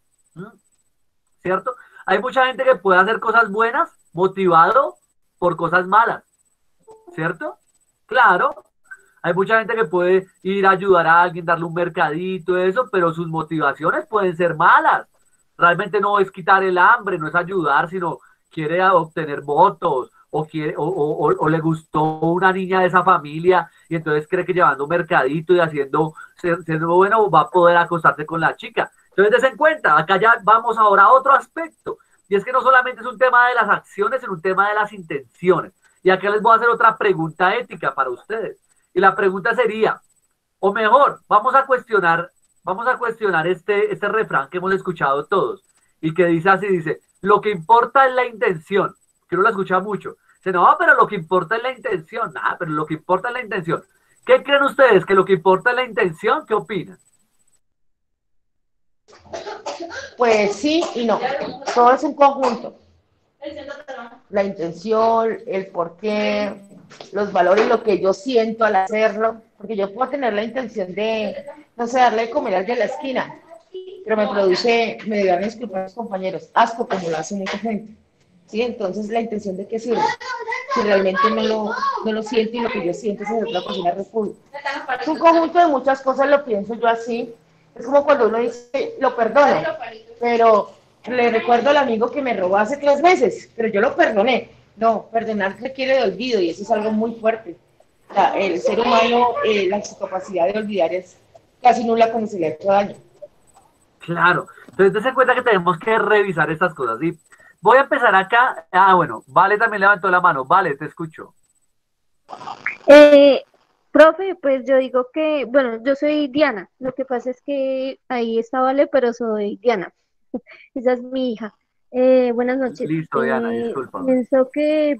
¿Cierto? Hay mucha gente que puede hacer cosas buenas motivado por cosas malas. ¿Cierto? Claro. Hay mucha gente que puede ir a ayudar a alguien, darle un mercadito, eso, pero sus motivaciones pueden ser malas. Realmente no es quitar el hambre, no es ayudar, sino quiere obtener votos, o le gustó una niña de esa familia y entonces cree que llevando un mercadito y siendo bueno va a poder acostarse con la chica. Entonces des en cuenta, acá ya vamos ahora a otro aspecto, y es que no solamente es un tema de las acciones, sino un tema de las intenciones. Y acá les voy a hacer otra pregunta ética para ustedes. Y la pregunta sería, o mejor, vamos a cuestionar este refrán que hemos escuchado todos, y que dice así, dice, lo que importa es la intención, que uno la escucha mucho. Dice, no, pero lo que importa es la intención, pero lo que importa es la intención. ¿Qué creen ustedes? ¿Que lo que importa es la intención? ¿Qué opinan? Pues sí y no, todo es un conjunto. La intención, el porqué, los valores, lo que yo siento al hacerlo, porque yo puedo tener la intención de, no sé, darle de comer al de la esquina, pero me dirán disculpar los compañeros, asco como lo hace mucha gente. ¿Sí? Entonces, ¿la intención de qué sirve? Si realmente no lo siento y lo que yo siento es hacer otra persona repulsa. Es un conjunto de muchas cosas, lo pienso yo así. Es como cuando uno dice, lo perdono, pero le recuerdo al amigo que me robó hace 3 meses, pero yo lo perdoné. No, perdonar requiere de olvido y eso es algo muy fuerte. El ser humano, la capacidad de olvidar es casi nula cuando se le ha hecho daño. Claro, entonces dense cuenta que tenemos que revisar estas cosas. Y voy a empezar acá. Bueno, Vale también levantó la mano. Vale, te escucho. Profe, pues yo digo que, bueno, yo soy Diana. Lo que pasa es que ahí está Vale, pero soy Diana. Esa es mi hija. Buenas noches. Listo, Diana, disculpa. Pienso que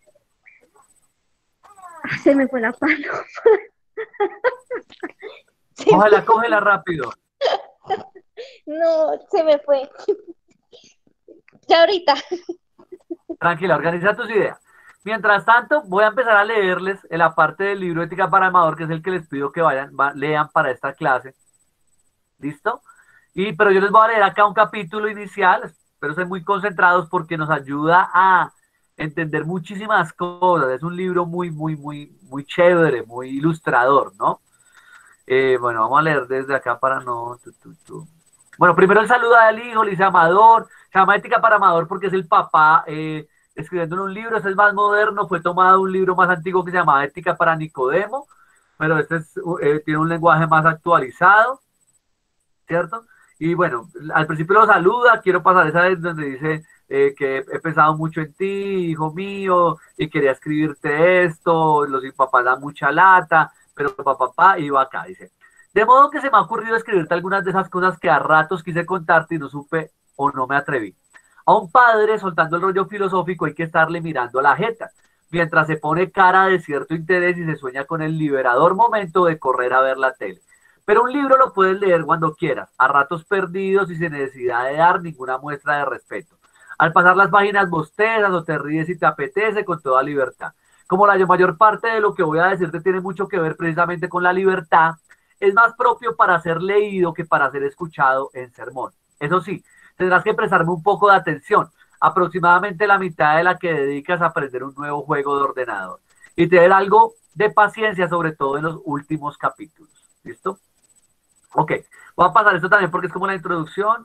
se me fue la paloma. Cógela rápido. No, se me fue. Ya ahorita. Tranquila, organiza tus ideas. Mientras tanto, voy a empezar a leerles en la parte del libro Ética para Amador, que es el que les pido que lean para esta clase. ¿Listo? Pero yo les voy a leer acá un capítulo inicial, espero ser muy concentrados porque nos ayuda a entender muchísimas cosas. Es un libro muy chévere, muy ilustrador, ¿no? Bueno, vamos a leer desde acá para no... Bueno, primero el saludo al hijo, le dice Amador, se llama Ética para Amador porque es el papá escribiendo en un libro. Este es más moderno, fue tomado de un libro más antiguo que se llamaba Ética para Nicodemo, pero tiene un lenguaje más actualizado, ¿cierto? Y bueno, al principio lo saluda, quiero pasar esa vez donde dice que he pensado mucho en ti, hijo mío, y quería escribirte esto, los papás dan mucha lata, pero papá, y va acá, dice, de modo que se me ha ocurrido escribirte algunas de esas cosas que a ratos quise contarte y no supe o no me atreví. A un padre, soltando el rollo filosófico, hay que estarle mirando la jeta, mientras se pone cara de cierto interés y se sueña con el liberador momento de correr a ver la tele. Pero un libro lo puedes leer cuando quieras, a ratos perdidos y sin necesidad de dar ninguna muestra de respeto. Al pasar las páginas bostezas o te ríes y te apetece con toda libertad. Como la mayor parte de lo que voy a decirte tiene mucho que ver precisamente con la libertad, es más propio para ser leído que para ser escuchado en sermón. Eso sí, tendrás que prestarme un poco de atención, aproximadamente la mitad de la que dedicas a aprender un nuevo juego de ordenador. Y tener algo de paciencia, sobre todo en los últimos capítulos. ¿Listo? Ok, voy a pasar esto también porque es como la introducción.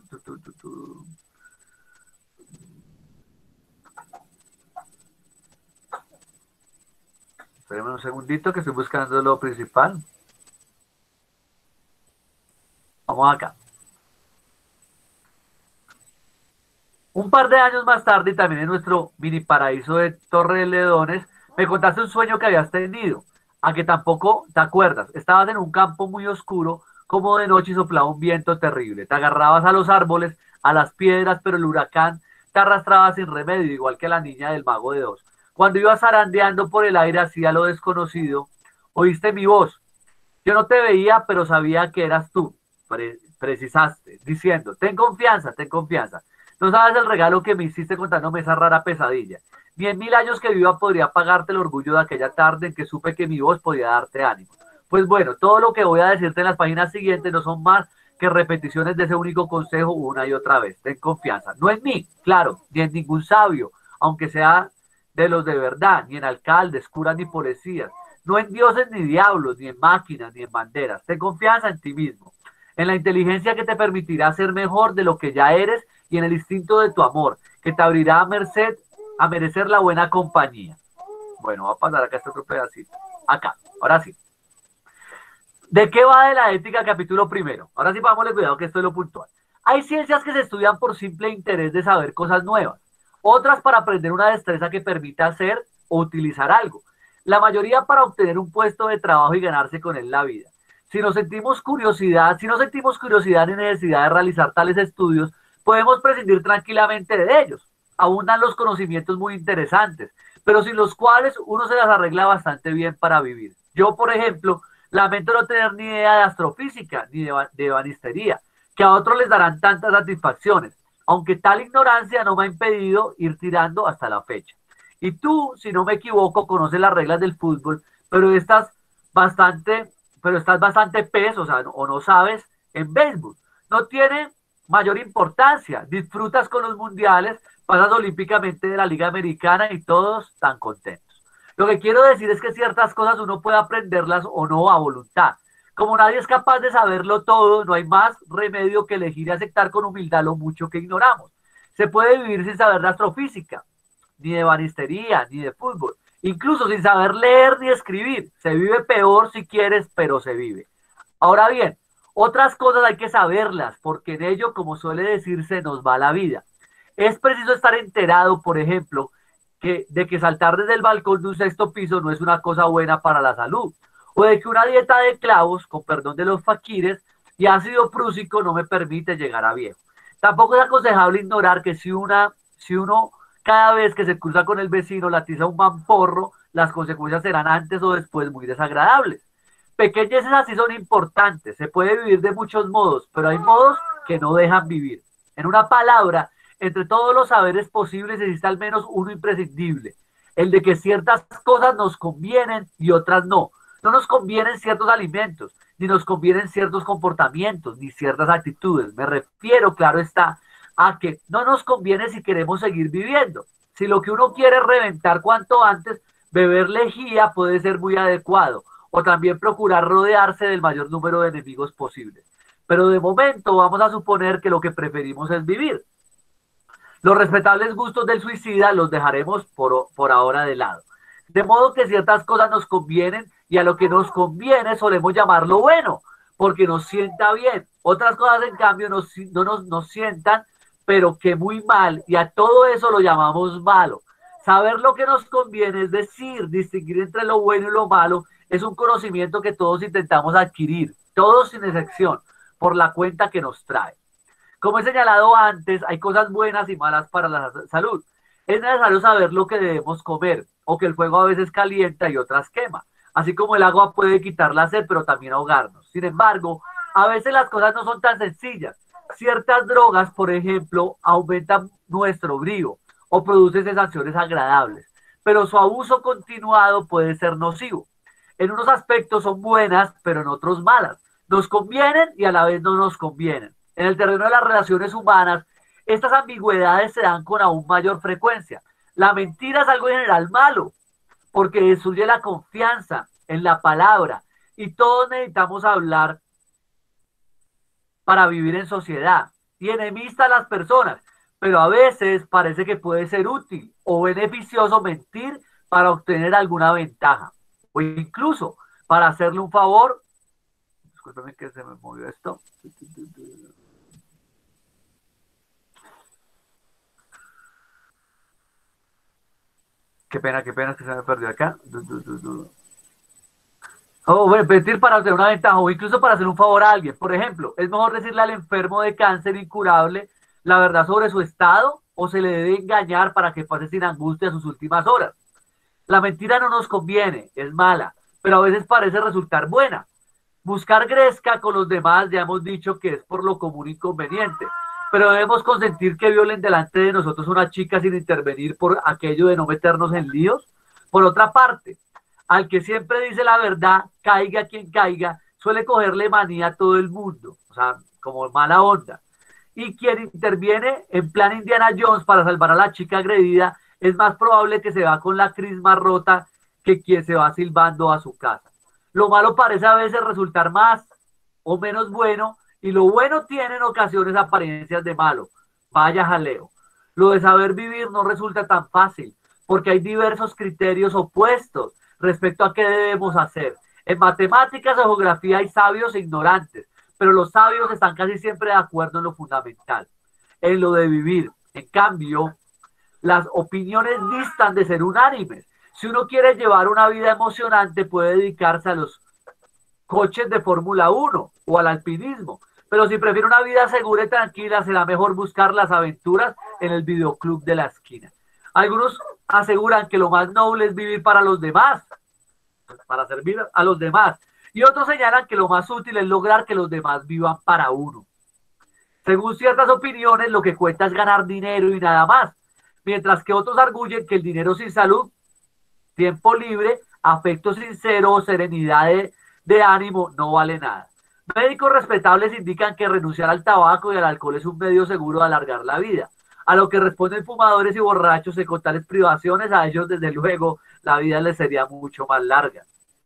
Espérenme un segundito que estoy buscando lo principal. Vamos acá. Un par de años más tarde, y también en nuestro mini paraíso de Torre de Leones, me contaste un sueño que habías tenido, a que tampoco te acuerdas. Estabas en un campo muy oscuro, como de noche y soplaba un viento terrible. Te agarrabas a los árboles, a las piedras, pero el huracán te arrastraba sin remedio, igual que la niña del Mago de Oz. Cuando ibas zarandeando por el aire hacia lo desconocido, oíste mi voz. Yo no te veía, pero sabía que eras tú. Precisaste, diciendo, ten confianza, ten confianza. No sabes el regalo que me hiciste contándome esa rara pesadilla. Ni en 1000 años que viva podría pagarte el orgullo de aquella tarde en que supe que mi voz podía darte ánimo. Pues bueno, todo lo que voy a decirte en las páginas siguientes no son más que repeticiones de ese único consejo una y otra vez. Ten confianza. No en mí, claro, ni en ningún sabio, aunque sea de los de verdad, ni en alcaldes, curas ni policías. No en dioses ni diablos, ni en máquinas, ni en banderas. Ten confianza en ti mismo, en la inteligencia que te permitirá ser mejor de lo que ya eres y en el instinto de tu amor, que te abrirá a merecer la buena compañía. Bueno, voy a pasar acá este otro pedacito. Acá, ahora sí. ¿De qué va de la ética capítulo primero? Ahora sí, vámonos, cuidado que esto es lo puntual. Hay ciencias que se estudian por simple interés de saber cosas nuevas, otras para aprender una destreza que permita hacer o utilizar algo. La mayoría para obtener un puesto de trabajo y ganarse con él la vida. Si no sentimos curiosidad ni necesidad de realizar tales estudios, podemos prescindir tranquilamente de ellos. Abundan los conocimientos muy interesantes, pero sin los cuales uno se las arregla bastante bien para vivir. Yo, por ejemplo, lamento no tener ni idea de astrofísica ni de ebanistería, que a otros les darán tantas satisfacciones, aunque tal ignorancia no me ha impedido ir tirando hasta la fecha. Y tú, si no me equivoco, conoces las reglas del fútbol, pero estás bastante peso, o sea, o no sabes en béisbol. No tiene mayor importancia. Disfrutas con los mundiales, pasas olímpicamente de la Liga Americana y todos tan contentos. Lo que quiero decir es que ciertas cosas uno puede aprenderlas o no a voluntad. Como nadie es capaz de saberlo todo, no hay más remedio que elegir y aceptar con humildad lo mucho que ignoramos. Se puede vivir sin saber de astrofísica, ni de ebanistería, ni de fútbol. Incluso sin saber leer ni escribir. Se vive peor si quieres, pero se vive. Ahora bien, otras cosas hay que saberlas, porque en ello, como suele decirse, nos va la vida. Es preciso estar enterado, por ejemplo, de que saltar desde el balcón de un sexto piso no es una cosa buena para la salud, o de que una dieta de clavos, con perdón de los faquires, y ácido prúsico no me permite llegar a viejo. Tampoco es aconsejable ignorar que si uno cada vez que se cruza con el vecino le atiza un mamporro, las consecuencias serán antes o después muy desagradables. Pequeñeces así son importantes, se puede vivir de muchos modos, pero hay modos que no dejan vivir. En una palabra, entre todos los saberes posibles existe al menos uno imprescindible, el de que ciertas cosas nos convienen y otras no. No nos convienen ciertos alimentos, ni nos convienen ciertos comportamientos, ni ciertas actitudes. Me refiero, claro está, a que no nos conviene si queremos seguir viviendo. Si lo que uno quiere es reventar cuanto antes, beber lejía puede ser muy adecuado, o también procurar rodearse del mayor número de enemigos posibles. Pero de momento vamos a suponer que lo que preferimos es vivir. Los respetables gustos del suicida los dejaremos por ahora de lado. De modo que ciertas cosas nos convienen y a lo que nos conviene solemos llamarlo bueno, porque nos sienta bien. Otras cosas, en cambio, nos sientan, pero que muy mal, y a todo eso lo llamamos malo. Saber lo que nos conviene, es decir, distinguir entre lo bueno y lo malo, es un conocimiento que todos intentamos adquirir, todos sin excepción, por la cuenta que nos trae. Como he señalado antes, hay cosas buenas y malas para la salud. Es necesario saber lo que debemos comer, o que el fuego a veces calienta y otras quema. Así como el agua puede quitar la sed, pero también ahogarnos. Sin embargo, a veces las cosas no son tan sencillas. Ciertas drogas, por ejemplo, aumentan nuestro brío o producen sensaciones agradables, pero su abuso continuado puede ser nocivo. En unos aspectos son buenas, pero en otros malas. Nos convienen y a la vez no nos convienen. En el terreno de las relaciones humanas, estas ambigüedades se dan con aún mayor frecuencia. La mentira es algo en general malo, porque destruye la confianza en la palabra, y todos necesitamos hablar para vivir en sociedad, y enemista a las personas, pero a veces parece que puede ser útil o beneficioso mentir para obtener alguna ventaja, o incluso para hacerle un favor. Discúlpeme que se me movió esto. Qué pena que se me perdió acá. O bueno, mentir para obtener una ventaja o incluso para hacer un favor a alguien. Por ejemplo, es mejor decirle al enfermo de cáncer incurable la verdad sobre su estado, o se le debe engañar para que pase sin angustia sus últimas horas. La mentira no nos conviene, es mala, pero a veces parece resultar buena. Buscar gresca con los demás, ya hemos dicho que es por lo común inconveniente, pero debemos consentir que violen delante de nosotros una chica sin intervenir por aquello de no meternos en líos. Por otra parte, al que siempre dice la verdad, caiga quien caiga, suele cogerle manía a todo el mundo, o sea, como mala onda. Y quien interviene en plan Indiana Jones para salvar a la chica agredida, es más probable que se va con la crisma rota que quien se va silbando a su casa. Lo malo parece a veces resultar más o menos bueno, y lo bueno tiene en ocasiones apariencias de malo. Vaya jaleo. Lo de saber vivir no resulta tan fácil, porque hay diversos criterios opuestos respecto a qué debemos hacer. En matemáticas o geografía hay sabios e ignorantes, pero los sabios están casi siempre de acuerdo en lo fundamental, en lo de vivir. En cambio, las opiniones distan de ser unánimes. Si uno quiere llevar una vida emocionante, puede dedicarse a los coches de Fórmula 1 o al alpinismo, pero si prefiere una vida segura y tranquila, será mejor buscar las aventuras en el videoclub de la esquina. Algunos aseguran que lo más noble es vivir para los demás, para servir a los demás, y otros señalan que lo más útil es lograr que los demás vivan para uno. Según ciertas opiniones, lo que cuenta es ganar dinero y nada más, mientras que otros arguyen que el dinero sin salud, tiempo libre, afecto sincero o serenidad de ánimo no vale nada. Médicos respetables indican que renunciar al tabaco y al alcohol es un medio seguro de alargar la vida. A lo que responden fumadores y borrachos, con tales privaciones, a ellos desde luego la vida les sería mucho más larga.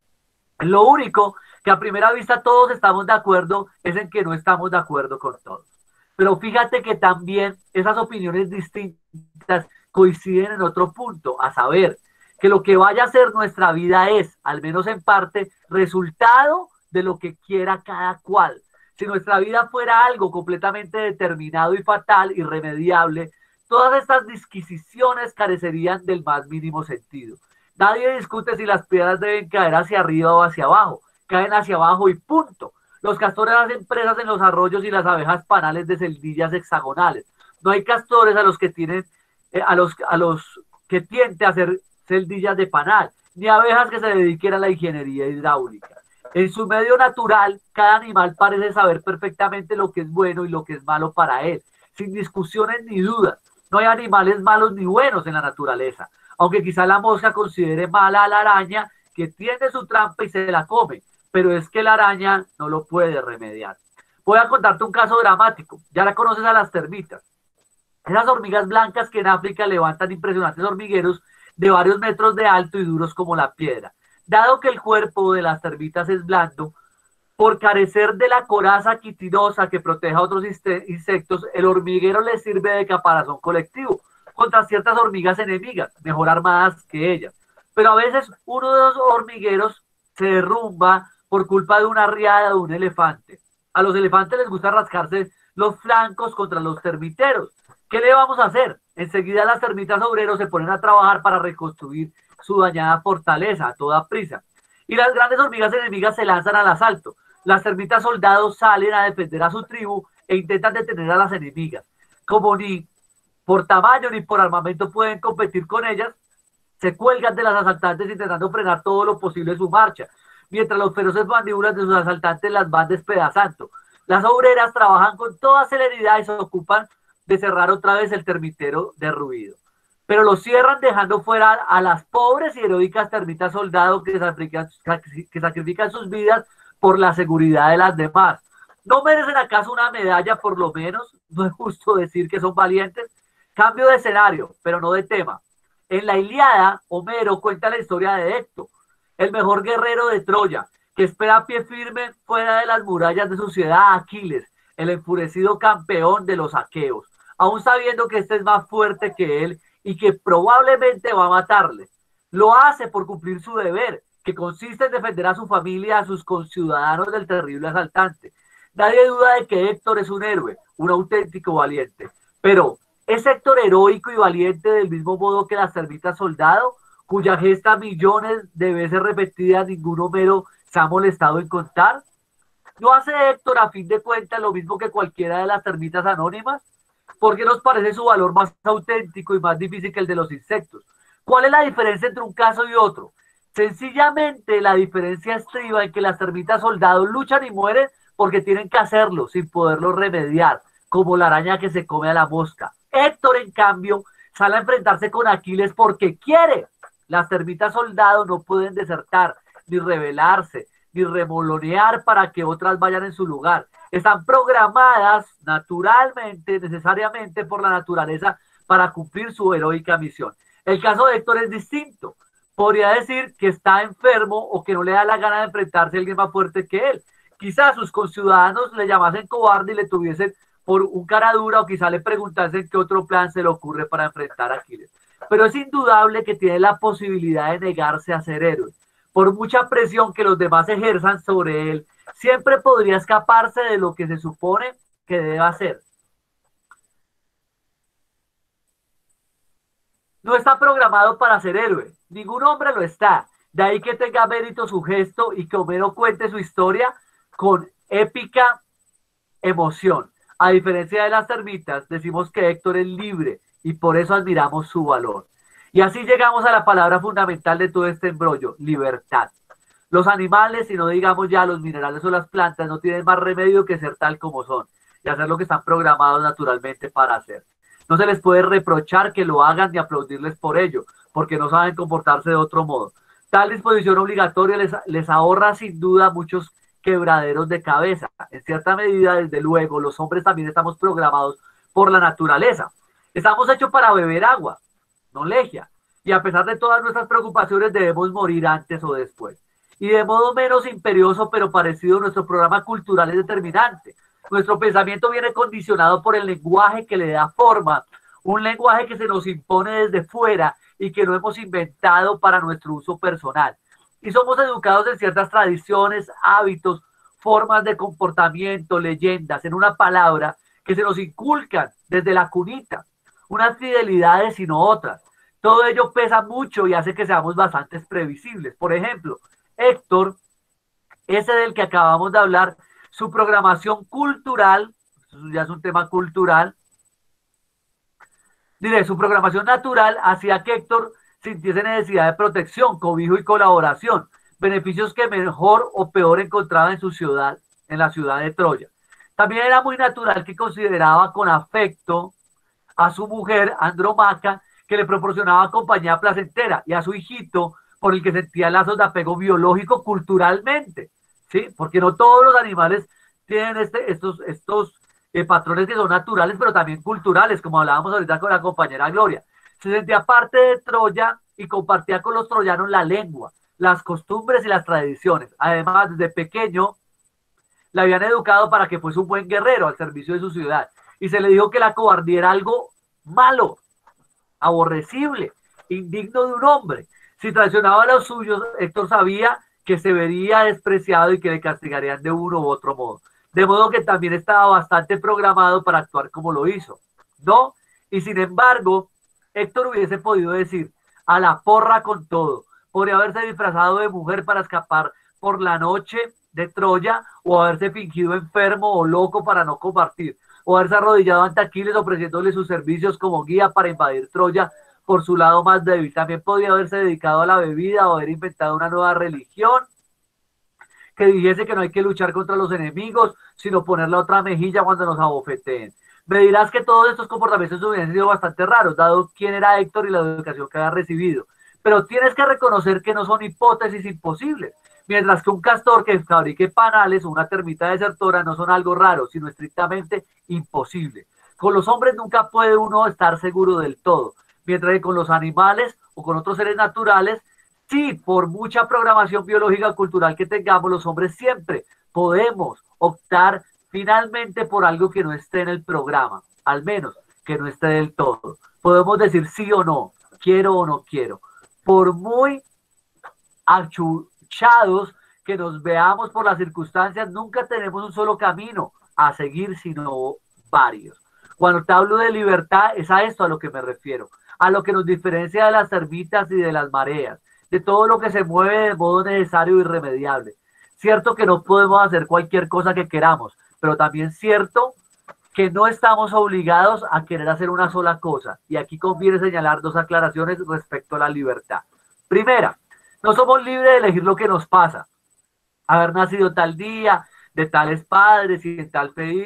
Lo único que a primera vista todos estamos de acuerdo es en que no estamos de acuerdo con todos. Pero fíjate que también esas opiniones distintas coinciden en otro punto, a saber, que lo que vaya a ser nuestra vida es, al menos en parte, resultado de lo que quiera cada cual. Si nuestra vida fuera algo completamente determinado y fatal, irremediable, todas estas disquisiciones carecerían del más mínimo sentido. Nadie discute si las piedras deben caer hacia arriba o hacia abajo. Caen hacia abajo y punto. Los castores hacen presas en los arroyos y las abejas panales de celdillas hexagonales. No hay castores a los que tienen, a los que tiente a hacer celdillas de panal, ni abejas que se dediquen a la ingeniería hidráulica. En su medio natural, cada animal parece saber perfectamente lo que es bueno y lo que es malo para él, sin discusiones ni dudas. No hay animales malos ni buenos en la naturaleza, aunque quizá la mosca considere mala a la araña que tiene su trampa y se la come, pero es que la araña no lo puede remediar. Voy a contarte un caso dramático. Ya la conoces a las termitas. Esas hormigas blancas que en África levantan impresionantes hormigueros de varios metros de alto y duros como la piedra. Dado que el cuerpo de las termitas es blando, por carecer de la coraza quitinosa que protege a otros insectos, el hormiguero les sirve de caparazón colectivo contra ciertas hormigas enemigas, mejor armadas que ellas. Pero a veces uno de los hormigueros se derrumba por culpa de una riada de un elefante. A los elefantes les gusta rascarse los flancos contra los termiteros. ¿Qué le vamos a hacer? Enseguida las termitas obreros se ponen a trabajar para reconstruir su dañada fortaleza a toda prisa. Y las grandes hormigas enemigas se lanzan al asalto. Las termitas soldados salen a defender a su tribu e intentan detener a las enemigas. Como ni por tamaño ni por armamento pueden competir con ellas, se cuelgan de las asaltantes intentando frenar todo lo posible su marcha, mientras los feroces mandíbulas de sus asaltantes las van despedazando. Las obreras trabajan con toda celeridad y se ocupan de cerrar otra vez el termitero derruido. Pero lo cierran dejando fuera a las pobres y heroicas termitas soldados que sacrifican sus vidas por la seguridad de las demás. ¿No merecen acaso una medalla por lo menos? ¿No es justo decir que son valientes? Cambio de escenario, pero no de tema. En la Ilíada, Homero cuenta la historia de Héctor, el mejor guerrero de Troya, que espera a pie firme fuera de las murallas de su ciudad a Aquiles, el enfurecido campeón de los aqueos, aún sabiendo que este es más fuerte que él y que probablemente va a matarle. Lo hace por cumplir su deber, que consiste en defender a su familia y a sus conciudadanos del terrible asaltante. Nadie duda de que Héctor es un héroe, un auténtico valiente. Pero, ¿es Héctor heroico y valiente del mismo modo que las termitas soldado, cuya gesta millones de veces repetida ningún Homero se ha molestado en contar? ¿No hace Héctor a fin de cuentas lo mismo que cualquiera de las termitas anónimas? ¿Por qué nos parece su valor más auténtico y más difícil que el de los insectos? ¿Cuál es la diferencia entre un caso y otro? Sencillamente la diferencia estriba en que las termitas soldados luchan y mueren porque tienen que hacerlo sin poderlo remediar, como la araña que se come a la mosca. Héctor, en cambio, sale a enfrentarse con Aquiles porque quiere. Las termitas soldados no pueden desertar, ni rebelarse, ni remolonear para que otras vayan en su lugar. Están programadas naturalmente, necesariamente por la naturaleza para cumplir su heroica misión. El caso de Héctor es distinto. Podría decir que está enfermo o que no le da la gana de enfrentarse a alguien más fuerte que él. Quizás sus conciudadanos le llamasen cobarde y le tuviesen por un cara dura o quizá le preguntasen qué otro plan se le ocurre para enfrentar a Aquiles. Pero es indudable que tiene la posibilidad de negarse a ser héroe. Por mucha presión que los demás ejerzan sobre él, siempre podría escaparse de lo que se supone que debe hacer. No está programado para ser héroe. Ningún hombre lo está. De ahí que tenga mérito su gesto y que Homero cuente su historia con épica emoción. A diferencia de las termitas, decimos que Héctor es libre y por eso admiramos su valor. Y así llegamos a la palabra fundamental de todo este embrollo, libertad. Los animales, y no digamos ya los minerales o las plantas, no tienen más remedio que ser tal como son y hacer lo que están programados naturalmente para hacer. No se les puede reprochar que lo hagan ni aplaudirles por ello, porque no saben comportarse de otro modo. Tal disposición obligatoria les ahorra sin duda muchos quebraderos de cabeza. En cierta medida, desde luego, los hombres también estamos programados por la naturaleza. Estamos hechos para beber agua, no legia, y a pesar de todas nuestras preocupaciones debemos morir antes o después. Y de modo menos imperioso pero parecido, nuestro programa cultural es determinante. Nuestro pensamiento viene condicionado por el lenguaje que le da forma, un lenguaje que se nos impone desde fuera y que no hemos inventado para nuestro uso personal. Y somos educados en ciertas tradiciones, hábitos, formas de comportamiento, leyendas, en una palabra, que se nos inculcan desde la cunita, unas fidelidades y no otras. Todo ello pesa mucho y hace que seamos bastante previsibles. Por ejemplo, Héctor, ese del que acabamos de hablar, su programación cultural, eso ya es un tema cultural, su programación natural hacía que Héctor sintiese necesidad de protección, cobijo y colaboración, beneficios que mejor o peor encontraba en su ciudad, en la ciudad de Troya. También era muy natural que consideraba con afecto a su mujer, Andromaca, que le proporcionaba compañía placentera, y a su hijito, por el que sentía lazos de apego biológico culturalmente, ¿sí? Porque no todos los animales tienen estos patrones que son naturales, pero también culturales, como hablábamos ahorita con la compañera Gloria. Se sentía parte de Troya y compartía con los troyanos la lengua, las costumbres y las tradiciones. Además, desde pequeño, le habían educado para que fuese un buen guerrero al servicio de su ciudad. Y se le dijo que la cobardía era algo malo, aborrecible, indigno de un hombre. Si traicionaba a los suyos, Héctor sabía que se vería despreciado y que le castigarían de uno u otro modo. De modo que también estaba bastante programado para actuar como lo hizo, ¿no? Y sin embargo, Héctor hubiese podido decir, a la porra con todo. Podría haberse disfrazado de mujer para escapar por la noche de Troya, o haberse fingido enfermo o loco para no compartir, o haberse arrodillado ante Aquiles ofreciéndole sus servicios como guía para invadir Troya por su lado más débil. También podría haberse dedicado a la bebida o haber inventado una nueva religión que dijese que no hay que luchar contra los enemigos, sino poner la otra mejilla cuando nos abofeteen. Me dirás que todos estos comportamientos hubiesen sido bastante raros, dado quién era Héctor y la educación que había recibido. Pero tienes que reconocer que no son hipótesis imposibles. Mientras que un castor que fabrique panales o una termita desertora no son algo raro, sino estrictamente imposible. Con los hombres nunca puede uno estar seguro del todo, mientras que con los animales o con otros seres naturales, sí, por mucha programación biológica o cultural que tengamos, los hombres siempre podemos optar finalmente por algo que no esté en el programa, al menos que no esté del todo. Podemos decir sí o no, quiero o no quiero. Por muy achuchados que nos veamos por las circunstancias, nunca tenemos un solo camino a seguir, sino varios. Cuando te hablo de libertad, es a esto a lo que me refiero, a lo que nos diferencia de las termitas y de las mareas, de todo lo que se mueve de modo necesario y irremediable. Cierto que no podemos hacer cualquier cosa que queramos, pero también cierto que no estamos obligados a querer hacer una sola cosa. Y aquí conviene señalar dos aclaraciones respecto a la libertad. Primera, no somos libres de elegir lo que nos pasa. Haber nacido tal día, de tales padres y en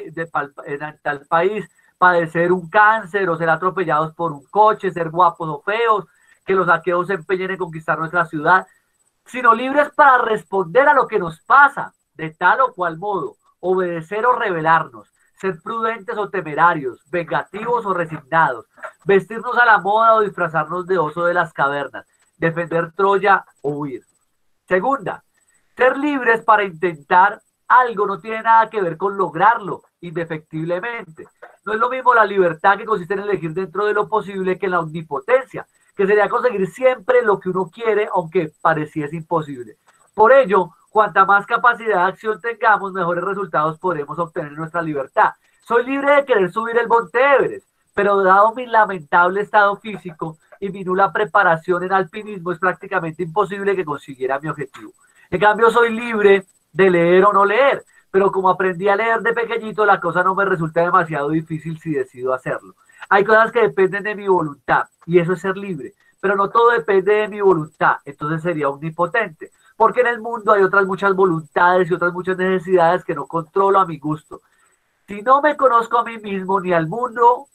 tal país, padecer un cáncer o ser atropellados por un coche, ser guapos o feos, que los aqueos se empeñen en conquistar nuestra ciudad, sino libres para responder a lo que nos pasa, de tal o cual modo, obedecer o rebelarnos, ser prudentes o temerarios, vengativos o resignados, vestirnos a la moda o disfrazarnos de oso de las cavernas, defender Troya o huir. Segunda, ser libres para intentar algo no tiene nada que ver con lograrlo indefectiblemente. No es lo mismo la libertad que consiste en elegir dentro de lo posible que la omnipotencia, que sería conseguir siempre lo que uno quiere, aunque pareciese imposible. Por ello, cuanta más capacidad de acción tengamos, mejores resultados podremos obtener en nuestra libertad. Soy libre de querer subir el Monte Everest, pero dado mi lamentable estado físico y mi nula preparación en alpinismo, es prácticamente imposible que consiguiera mi objetivo. En cambio, soy libre de leer o no leer, pero como aprendí a leer de pequeñito, la cosa no me resulta demasiado difícil si decido hacerlo. Hay cosas que dependen de mi voluntad, y eso es ser libre, pero no todo depende de mi voluntad, entonces sería omnipotente, porque en el mundo hay otras muchas voluntades y otras muchas necesidades que no controlo a mi gusto. Si no me conozco a mí mismo ni al mundo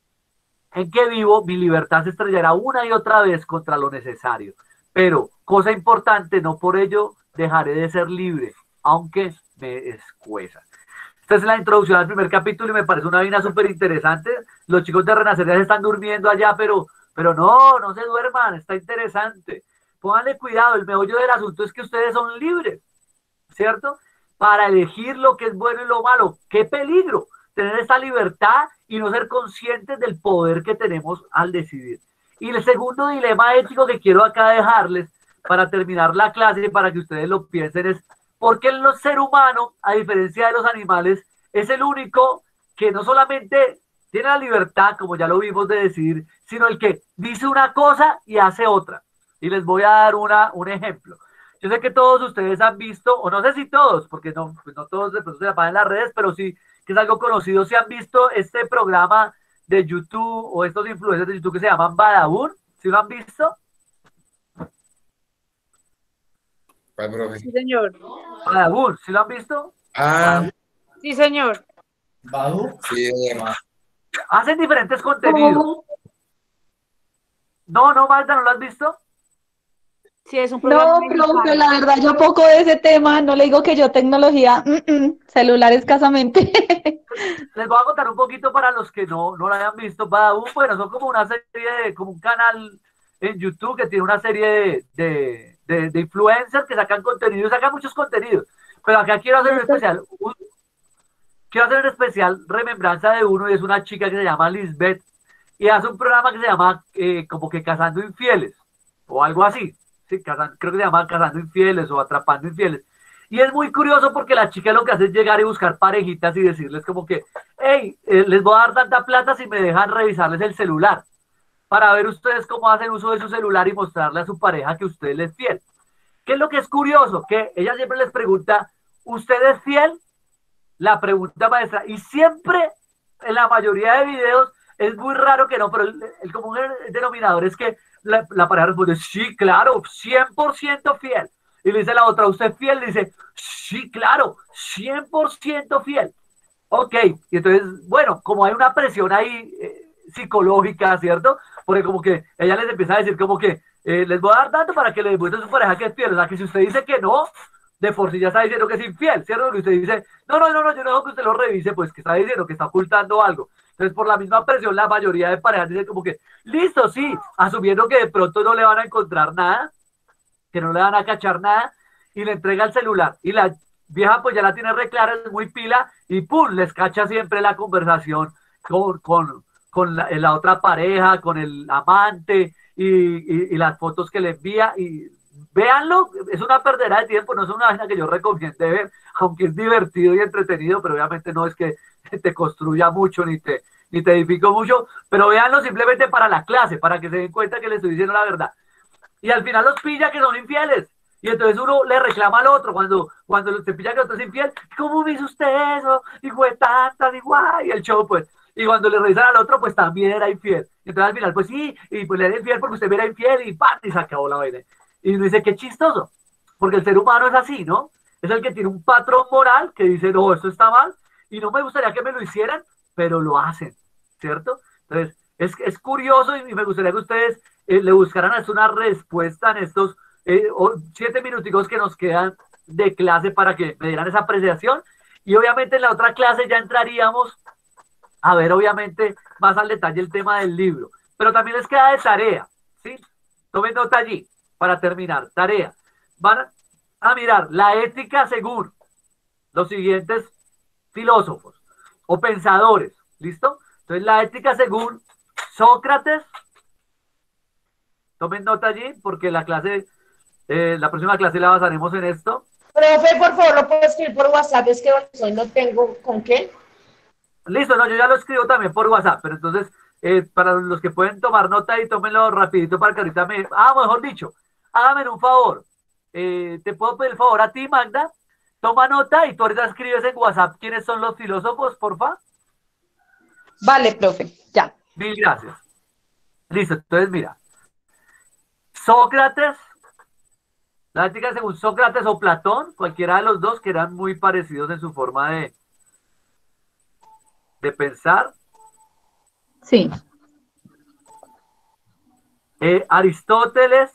en que vivo, mi libertad se estrellará una y otra vez contra lo necesario. Pero, cosa importante, no por ello dejaré de ser libre, aunque me escueza. Esta es la introducción al primer capítulo y me parece una vaina súper interesante. Los chicos de Renacer ya se están durmiendo allá, pero no se duerman, está interesante. Pónganle cuidado, el meollo del asunto es que ustedes son libres, ¿cierto? Para elegir lo que es bueno y lo malo. ¡Qué peligro! Tener esa libertad y no ser conscientes del poder que tenemos al decidir. Y el segundo dilema ético que quiero acá dejarles para terminar la clase y para que ustedes lo piensen es ¿por qué el ser humano, a diferencia de los animales, es el único que no solamente tiene la libertad, como ya lo vimos, de decidir, sino el que dice una cosa y hace otra? Y les voy a dar un ejemplo. Yo sé que todos ustedes han visto, o no sé si todos, porque no todos de pronto se la pasan en las redes, pero sí que es algo conocido, si han visto este programa de YouTube o estos influencers de YouTube que se llaman Badabun, ¿sí lo han visto? ¿Cuál, profe? Sí, señor. Badabun, ¿sí lo han visto? Ah, Sí, señor. ¿Badu? sí, además. Hacen diferentes contenidos. No, Magda, ¿no lo has visto? Sí, es un programa No, mexicano. profe, la verdad, yo poco de ese tema, no le digo que yo tecnología, celular escasamente. Les voy a contar un poquito para los que no lo hayan visto. Badabun, bueno, son como una serie, como un canal en YouTube que tiene una serie de influencers que sacan contenido, sacan muchos contenidos. Pero acá quiero hacer un especial remembranza de uno, y es una chica que se llama Lisbeth, y hace un programa que se llama como que Cazando Infieles, o algo así. Sí, creo que se llama Cazando Infieles o Atrapando Infieles. Y es muy curioso porque la chica lo que hace es llegar y buscar parejitas y decirles como que, hey, les voy a dar tanta plata si me dejan revisarles el celular, para ver ustedes cómo hacen uso de su celular y mostrarle a su pareja que usted les es fiel. ¿Qué es lo que es curioso? Que ella siempre les pregunta, ¿usted es fiel? La pregunta maestra. Y siempre, en la mayoría de videos, es muy raro que no, pero el común denominador es que la pareja responde, sí, claro, 100% fiel. Y le dice la otra, ¿usted es fiel? Le dice, sí, claro, 100% fiel. Ok, y entonces, bueno, como hay una presión ahí psicológica, ¿cierto? Porque como que ella les empieza a decir como que les voy a dar tanto para que le demuestre a su pareja que es fiel. O sea, que si usted dice que no, de por sí ya está diciendo que es infiel, ¿cierto? Que usted dice, no, yo no dejo que usted lo revise, pues que está diciendo que está ocultando algo. Entonces, por la misma presión, la mayoría de parejas dicen como que, listo, sí, asumiendo que de pronto no le van a encontrar nada, que no le van a cachar nada, y le entrega el celular. Y la vieja pues ya la tiene re clara, es muy pila, y pum, les cacha siempre la conversación con la otra pareja, con el amante, y las fotos que le envía, y véanlo, es una perdera de tiempo, no es una vaina que yo recomiende ver, aunque es divertido y entretenido, pero obviamente no es que te construya mucho ni te edifico mucho, pero véanlo simplemente para la clase, para que se den cuenta que le estoy diciendo la verdad. Y al final los pilla que son infieles. Y entonces uno le reclama al otro cuando se pilla que otro es infiel. ¿Cómo me hizo usted eso? Y fue tanta, y guay, y el show, pues. Y cuando le revisan al otro, pues también era infiel. Y entonces al final, pues sí, y pues le era infiel porque usted era infiel y ¡pam! Y se acabó la vaina. Y uno dice, qué chistoso. Porque el ser humano es así, ¿no? Es el que tiene un patrón moral que dice, no, esto está mal y no me gustaría que me lo hicieran, pero lo hacen, ¿cierto? Entonces, es curioso y me gustaría que ustedes le buscaran hasta una respuesta en estos 7 minuticos que nos quedan de clase para que me dieran esa apreciación. Y obviamente en la otra clase ya entraríamos a ver obviamente más al detalle el tema del libro. Pero también les queda de tarea, ¿sí? Tomen nota allí para terminar. Tarea. Van a mirar la ética según los siguientes filósofos o pensadores. ¿Listo? Entonces la ética según Sócrates. Tomen nota allí porque la próxima clase la basaremos en esto. Profe, por favor, lo puedo escribir por WhatsApp, es que hoy no tengo con qué. Listo, no, yo ya lo escribo también por WhatsApp, pero entonces, para los que pueden tomar nota y tómenlo rapidito para que ahorita mejor dicho, hágame un favor. ¿Te puedo pedir el favor a ti, Magda? Toma nota y tú ahorita escribes en WhatsApp quiénes son los filósofos, porfa. Vale, profe, ya. Mil gracias. Listo, entonces mira. Sócrates, la ética según Sócrates o Platón, cualquiera de los dos, que eran muy parecidos en su forma de pensar. Sí. Aristóteles.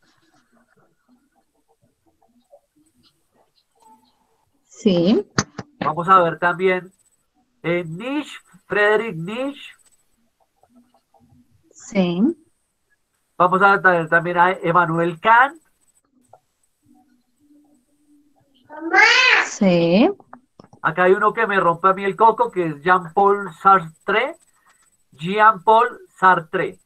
Sí. Vamos a ver también Nietzsche, Friedrich Nietzsche. Sí. Vamos a ver también a Emmanuel Kant. Sí. Acá hay uno que me rompe a mí el coco, que es Jean-Paul Sartre. Jean-Paul Sartre.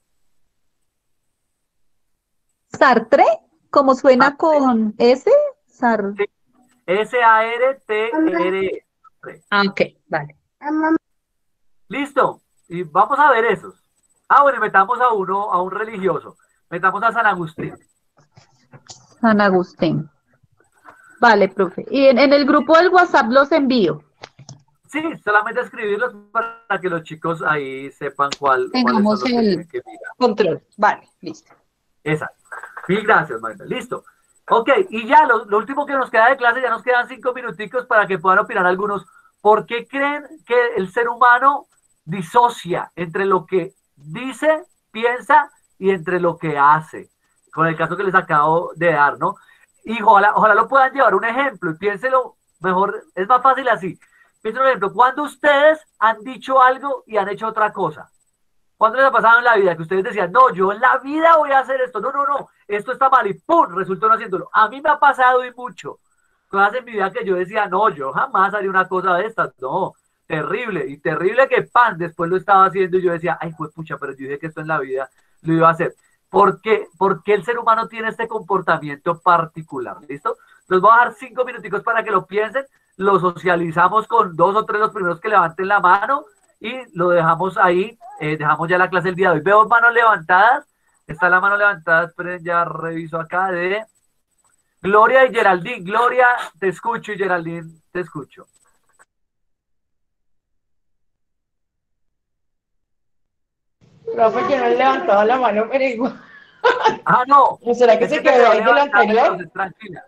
Sartre, como suena Sartre. con S, Sí. S-A-R-T-R-E. Ok, vale. Listo. Y vamos a ver esos. Bueno, y metamos a un religioso. Metamos a San Agustín. San Agustín. Vale, profe. Y en el grupo del WhatsApp los envío. Sí, solamente escribirlos para que los chicos ahí sepan cuáles Tengamos son los que el tienen que mirar. control. Vale, listo. Exacto. Mil gracias, Magda. Listo. Ok, y ya lo último que nos queda de clase, ya nos quedan 5 minuticos para que puedan opinar algunos. ¿Por qué creen que el ser humano disocia entre lo que dice, piensa y entre lo que hace? Con el caso que les acabo de dar, ¿no? Y ojalá lo puedan llevar un ejemplo y piénselo mejor, es más fácil así. Piénselo un ejemplo, cuando ustedes han dicho algo y han hecho otra cosa. ¿Cuándo les ha pasado en la vida que ustedes decían, no, yo en la vida voy a hacer esto, no, esto está mal y ¡pum! Resultó no haciéndolo? A mí me ha pasado y mucho. Cosas en mi vida que yo decía, no, yo jamás haría una cosa de estas, no, terrible, y terrible que pan, después lo estaba haciendo y yo decía, ay, pues pucha, pero yo dije que esto en la vida lo iba a hacer. ¿Por qué el ser humano tiene este comportamiento particular? ¿Listo? Les voy a dar 5 minuticos para que lo piensen, lo socializamos con 2 o 3 los primeros que levanten la mano y lo dejamos ahí, dejamos ya la clase el día de hoy. Veo manos levantadas, está la mano levantada, esperen, ya reviso acá de Gloria y Geraldine. Gloria, te escucho y Geraldine, te escucho. Profe, yo no he levantado la mano, pero igual. Ah, no. ¿O será que se quedó ahí de lo anterior? Entonces, tranquila.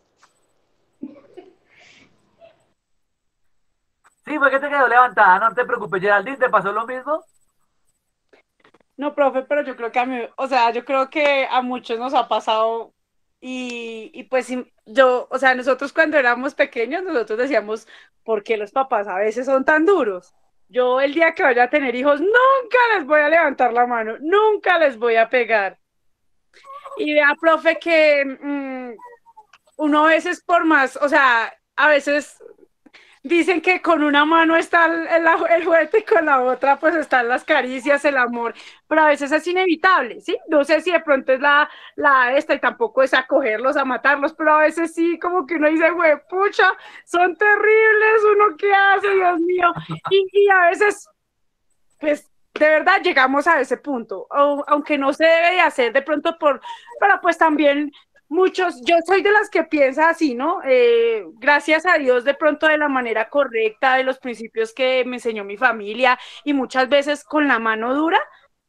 Sí, fue que te quedó levantada, no te preocupes. Geraldine, ¿te pasó lo mismo? No, profe, pero yo creo que a mí, o sea, yo creo que a muchos nos ha pasado y pues yo, o sea, nosotros cuando éramos pequeños, nosotros decíamos, ¿por qué los papás a veces son tan duros? Yo el día que vaya a tener hijos, nunca les voy a levantar la mano, nunca les voy a pegar. Y vea, profe, que uno a veces por más, o sea, a veces dicen que con una mano está el juguete y con la otra pues están las caricias, el amor, pero a veces es inevitable, ¿sí? No sé si de pronto es la esta y tampoco es a cogerlos, a matarlos, pero a veces sí, como que uno dice, güey, pucha, son terribles, uno qué hace, Dios mío, y a veces, pues, de verdad llegamos a ese punto, aunque no se debe de hacer de pronto pero pues también muchos, yo soy de las que piensa así, ¿no? Gracias a Dios de pronto de la manera correcta, de los principios que me enseñó mi familia y muchas veces con la mano dura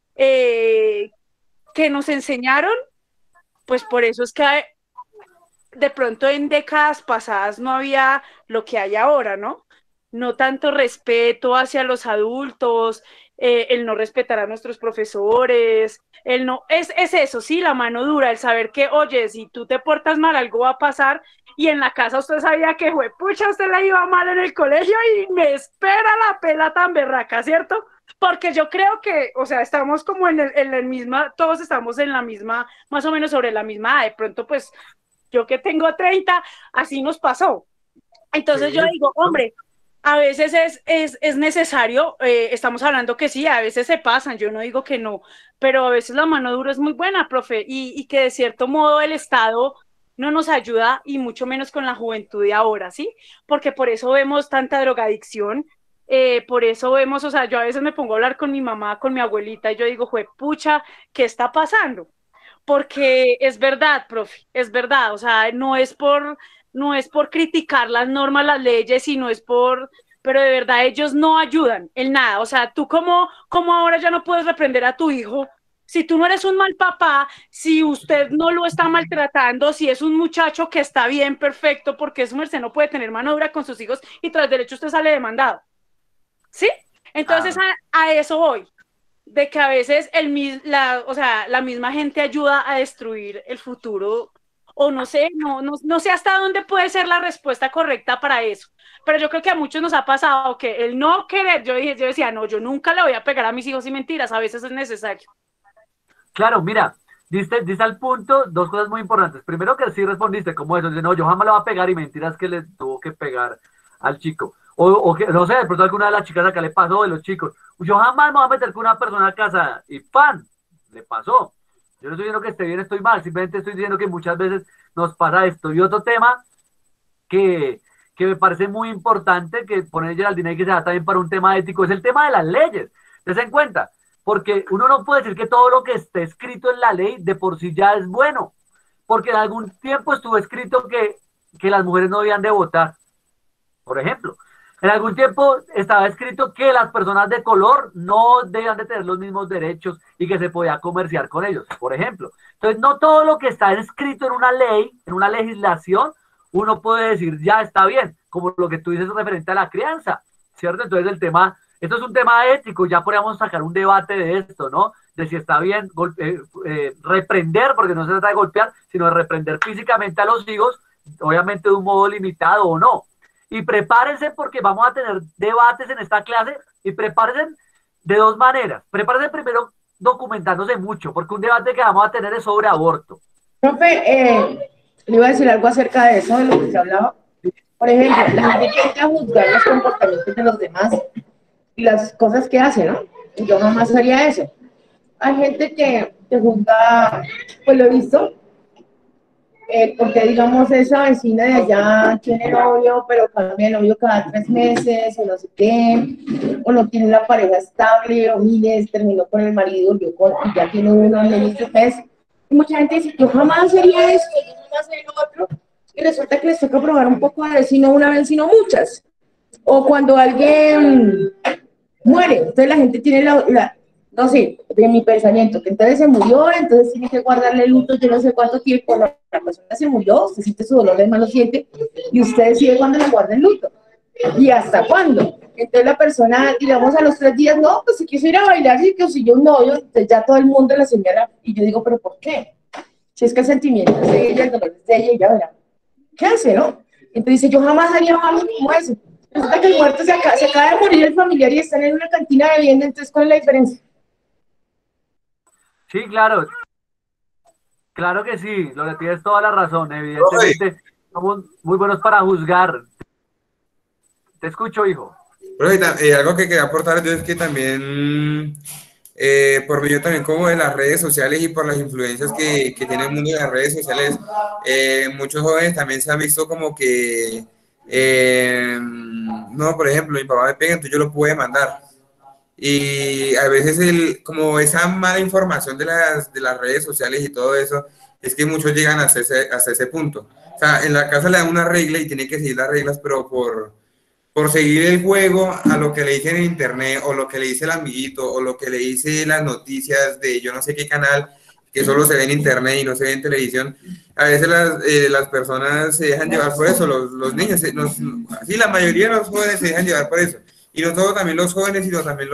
que nos enseñaron, pues por eso es que de pronto en décadas pasadas no había lo que hay ahora, ¿no? No tanto respeto hacia los adultos, el no respetar a nuestros profesores, el no, es eso, sí, la mano dura, el saber que, oye, si tú te portas mal, algo va a pasar, y en la casa usted sabía que, pucha, usted la iba mal en el colegio y me espera la pela tan berraca, ¿cierto? Porque yo creo que, o sea, estamos como en el misma, todos estamos en la misma, más o menos sobre la misma, de pronto, pues, yo que tengo 30, así nos pasó. Entonces sí, yo digo, hombre, a veces es necesario, estamos hablando que sí, a veces se pasan, yo no digo que no, pero a veces la mano dura es muy buena, profe, y que de cierto modo el Estado no nos ayuda, y mucho menos con la juventud de ahora, ¿sí? Porque por eso vemos tanta drogadicción, por eso vemos, o sea, yo a veces me pongo a hablar con mi mamá, con mi abuelita, y yo digo, pucha, ¿qué está pasando? Porque es verdad, profe, es verdad, o sea, no es por criticar las normas, las leyes, sino es pero de verdad ellos no ayudan en nada, o sea, tú como ahora ya no puedes reprender a tu hijo, si tú no eres un mal papá, si usted no lo está maltratando, si es un muchacho que está bien, perfecto, porque su merced no puede tener mano dura con sus hijos y tras derecho usted sale demandado, ¿sí? Entonces a eso voy, de que a veces la misma gente ayuda a destruir el futuro, o no sé, no sé hasta dónde puede ser la respuesta correcta para eso, pero yo creo que a muchos nos ha pasado que el no querer, yo decía, no, yo nunca le voy a pegar a mis hijos y mentiras, a veces es necesario. Claro, mira, diste al punto 2 cosas muy importantes. Primero que sí respondiste como eso, no, yo jamás le voy a pegar y mentiras que le tuvo que pegar al chico. O que, no sé, de pronto alguna de las chicas acá le pasó, de los chicos. Yo jamás me voy a meter con una persona casada y ¡pan! Le pasó. Yo no estoy diciendo que esté bien, estoy mal, simplemente estoy diciendo que muchas veces nos pasa esto. Y otro tema que me parece muy importante que pone Geraldine y que se da también para un tema ético es el tema de las leyes. Tense en cuenta, porque uno no puede decir que todo lo que esté escrito en la ley de por sí ya es bueno, porque en algún tiempo estuvo escrito que las mujeres no debían de votar, por ejemplo. En algún tiempo estaba escrito que las personas de color no debían de tener los mismos derechos y que se podía comerciar con ellos, por ejemplo. Entonces, no todo lo que está escrito en una ley, en una legislación, uno puede decir ya está bien, como lo que tú dices referente a la crianza, ¿cierto? Entonces, esto es un tema ético, ya podríamos sacar un debate de esto, ¿no? De si está bien reprender, porque no se trata de golpear, sino de reprender físicamente a los hijos, obviamente de un modo limitado o no. Y prepárense porque vamos a tener debates en esta clase y prepárense de dos maneras. Prepárense primero documentándose mucho, porque un debate que vamos a tener es sobre aborto. Profe, le iba a decir algo acerca de eso, de lo que se hablaba. Por ejemplo, la gente tiende a juzgar los comportamientos de los demás y las cosas que hacen, ¿no? Yo jamás haría eso. Hay gente que juzga, pues lo he visto, porque digamos esa vecina de allá tiene novio, pero cambia de novio cada 3 meses, o no sé qué, o no tiene una pareja estable, o mire, terminó con el marido, y ya tiene uno, le dice, pues, y mucha gente dice, yo jamás haría esto, yo jamás haría lo otro, y resulta que les toca probar un poco de si no una vez, sino muchas. O cuando alguien muere, entonces la gente tiene no sé, de mi pensamiento, que entonces se murió, entonces tiene que guardarle luto, yo no sé cuánto tiempo, la persona se murió, usted siente su dolor, además lo siente, y usted decide cuándo le guarda el luto, y hasta cuándo. Entonces la persona, digamos, a los 3 días, no, pues si quiso ir a bailar, y consiguió un novio, entonces ya todo el mundo la señala, y yo digo, ¿pero por qué? Si es que el sentimiento es de ella, el dolor es de ella, y ya verá, ¿qué hace, no? Entonces dice, yo jamás haría algo como eso. Resulta que el muerto se acaba de morir el familiar y están en una cantina bebiendo, entonces ¿cuál es la diferencia? Sí, claro. Claro que sí, lo que tienes toda la razón. Evidentemente, somos muy buenos para juzgar. Te escucho, hijo. Algo que quería aportar yo es que también, por medio también como de las redes sociales y por las influencias que tiene el mundo de las redes sociales, muchos jóvenes también se han visto como que, no, por ejemplo, mi papá me pega, entonces yo lo puedo demandar. Y a veces como esa mala información de las redes sociales y todo eso, es que muchos llegan hasta ese punto. O sea, en la casa le dan una regla y tiene que seguir las reglas, pero por seguir el juego a lo que le dicen en internet, o lo que le dice el amiguito, o lo que le dice las noticias de yo no sé qué canal, que solo se ve en internet y no se ve en televisión, a veces las personas se dejan llevar por eso, los niños, sí, la mayoría de los jóvenes se dejan llevar por eso. Y no solo también los jóvenes, sino también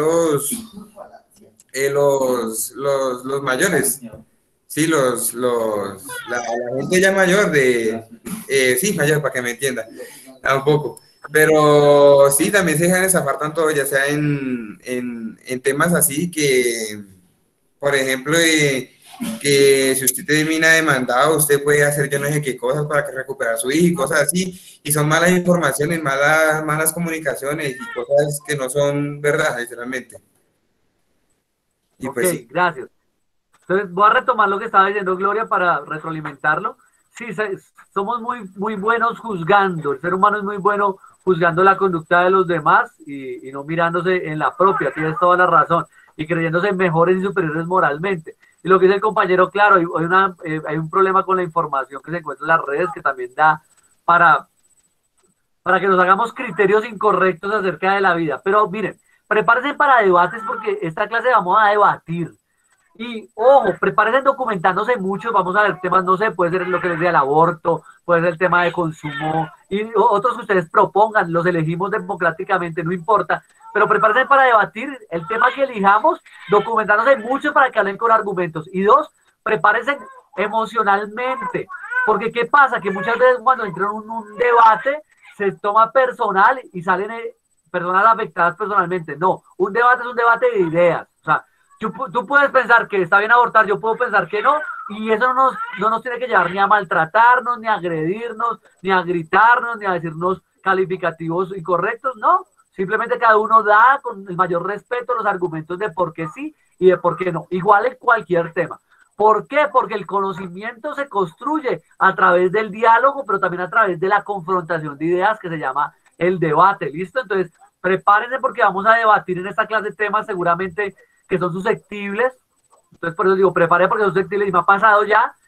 los mayores. Sí, la gente ya mayor sí, mayor, para que me entienda, un poco. Pero sí, también se dejan zafar tanto, ya sea en temas así que, por ejemplo, que si usted termina demandado, usted puede hacer yo no sé qué cosas para que recuperar a su hijo y cosas así, y son malas informaciones, malas comunicaciones y cosas que no son verdad, literalmente. Y Ok, pues sí. gracias. Entonces voy a retomar lo que estaba diciendo Gloria para retroalimentarlo. Sí, somos muy buenos juzgando, el ser humano es muy bueno juzgando la conducta de los demás y no mirándose en la propia, tienes toda la razón, y creyéndose mejores y superiores moralmente. Y lo que dice el compañero, claro, hay un problema con la información que se encuentra en las redes que también da para que nos hagamos criterios incorrectos acerca de la vida. Pero miren, prepárense para debates porque esta clase vamos a debatir. Y ojo, prepárense documentándose mucho, vamos a ver temas, no sé, puede ser lo que les decía el aborto, puede ser el tema de consumo, y otros que ustedes propongan, los elegimos democráticamente, no importa, pero prepárense para debatir el tema que elijamos, documentándose mucho para que hablen con argumentos. Y 2, prepárense emocionalmente, porque ¿qué pasa? Que muchas veces cuando entran en un debate, se toma personal y salen personas afectadas personalmente. No, un debate es un debate de ideas, o sea, tú puedes pensar que está bien abortar, yo puedo pensar que no, y eso no nos tiene que llevar ni a maltratarnos, ni a agredirnos, ni a gritarnos, ni a decirnos calificativos incorrectos, no. Simplemente cada uno da con el mayor respeto los argumentos de por qué sí y de por qué no. Igual en cualquier tema. ¿Por qué? Porque el conocimiento se construye a través del diálogo, pero también a través de la confrontación de ideas que se llama el debate. ¿Listo? Entonces, prepárense porque vamos a debatir en esta clase temas seguramente que son susceptibles. Entonces, por eso digo, prepare porque son susceptibles y me ha pasado ya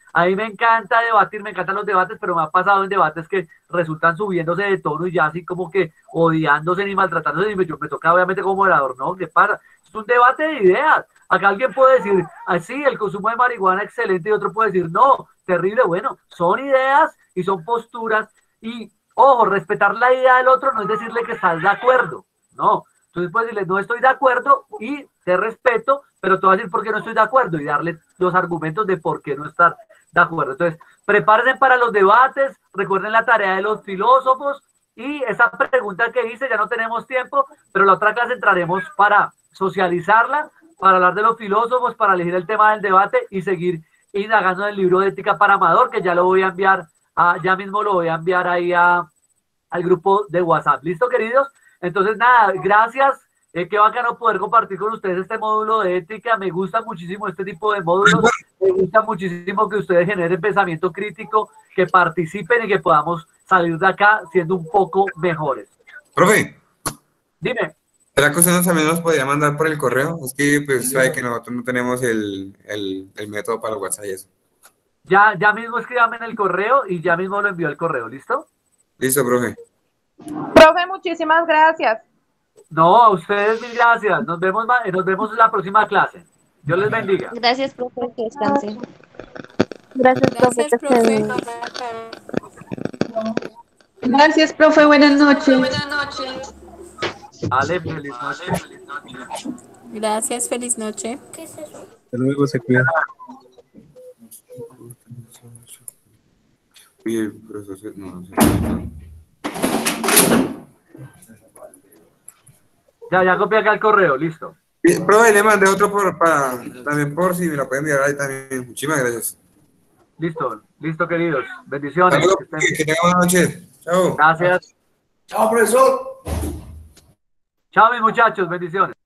A mí me encanta debatir, me encantan los debates, pero me ha pasado en debates que resultan subiéndose de tono y ya así como que odiándose ni maltratándose. Y yo me toca obviamente como moderador, ¿no? ¿Qué pasa? Es un debate de ideas. Acá alguien puede decir, sí, el consumo de marihuana excelente, y otro puede decir, no, terrible. Bueno, son ideas y son posturas. Y, ojo, respetar la idea del otro no es decirle que estás de acuerdo, no. Entonces puedes decirle, no estoy de acuerdo y te respeto, pero te voy a decir por qué no estoy de acuerdo y darle los argumentos de por qué no estar de acuerdo. Entonces, prepárense para los debates, recuerden la tarea de los filósofos y esa pregunta que hice, ya no tenemos tiempo, pero la otra clase entraremos para socializarla, para hablar de los filósofos, para elegir el tema del debate y seguir indagando en el libro de ética para Amador, que ya lo voy a enviar, ya mismo lo voy a enviar ahí al grupo de WhatsApp. ¿Listo, queridos? Entonces, nada, gracias. Qué bacano poder compartir con ustedes este módulo de ética. Me gusta muchísimo este tipo de módulos. Me gusta muchísimo que ustedes generen pensamiento crítico, que participen y que podamos salir de acá siendo un poco mejores. Profe. Dime. ¿Será que usted también nos podría mandar por el correo? Es que pues sabe que nosotros no tenemos el método para el WhatsApp y eso. Ya mismo escríbame en el correo y ya mismo lo envío el correo. ¿Listo? Listo, profe. Profe, muchísimas gracias. No, a ustedes mil gracias. Nos vemos en la próxima clase. Dios les bendiga. Gracias, profe, que descansen. Gracias, profe. Gracias, profe. Buenas noches. Ale, feliz noche. Gracias, feliz noche. Hasta luego, se cuida. Oye, profesor, no. Ya copié acá el correo, listo. Profe, le mandé otro también por si me lo pueden enviar ahí también. Muchísimas gracias. Listo, queridos. Bendiciones. Luego, que tengan buenas noches. Chao. Gracias. Chao, profesor. Chao, mis muchachos. Bendiciones.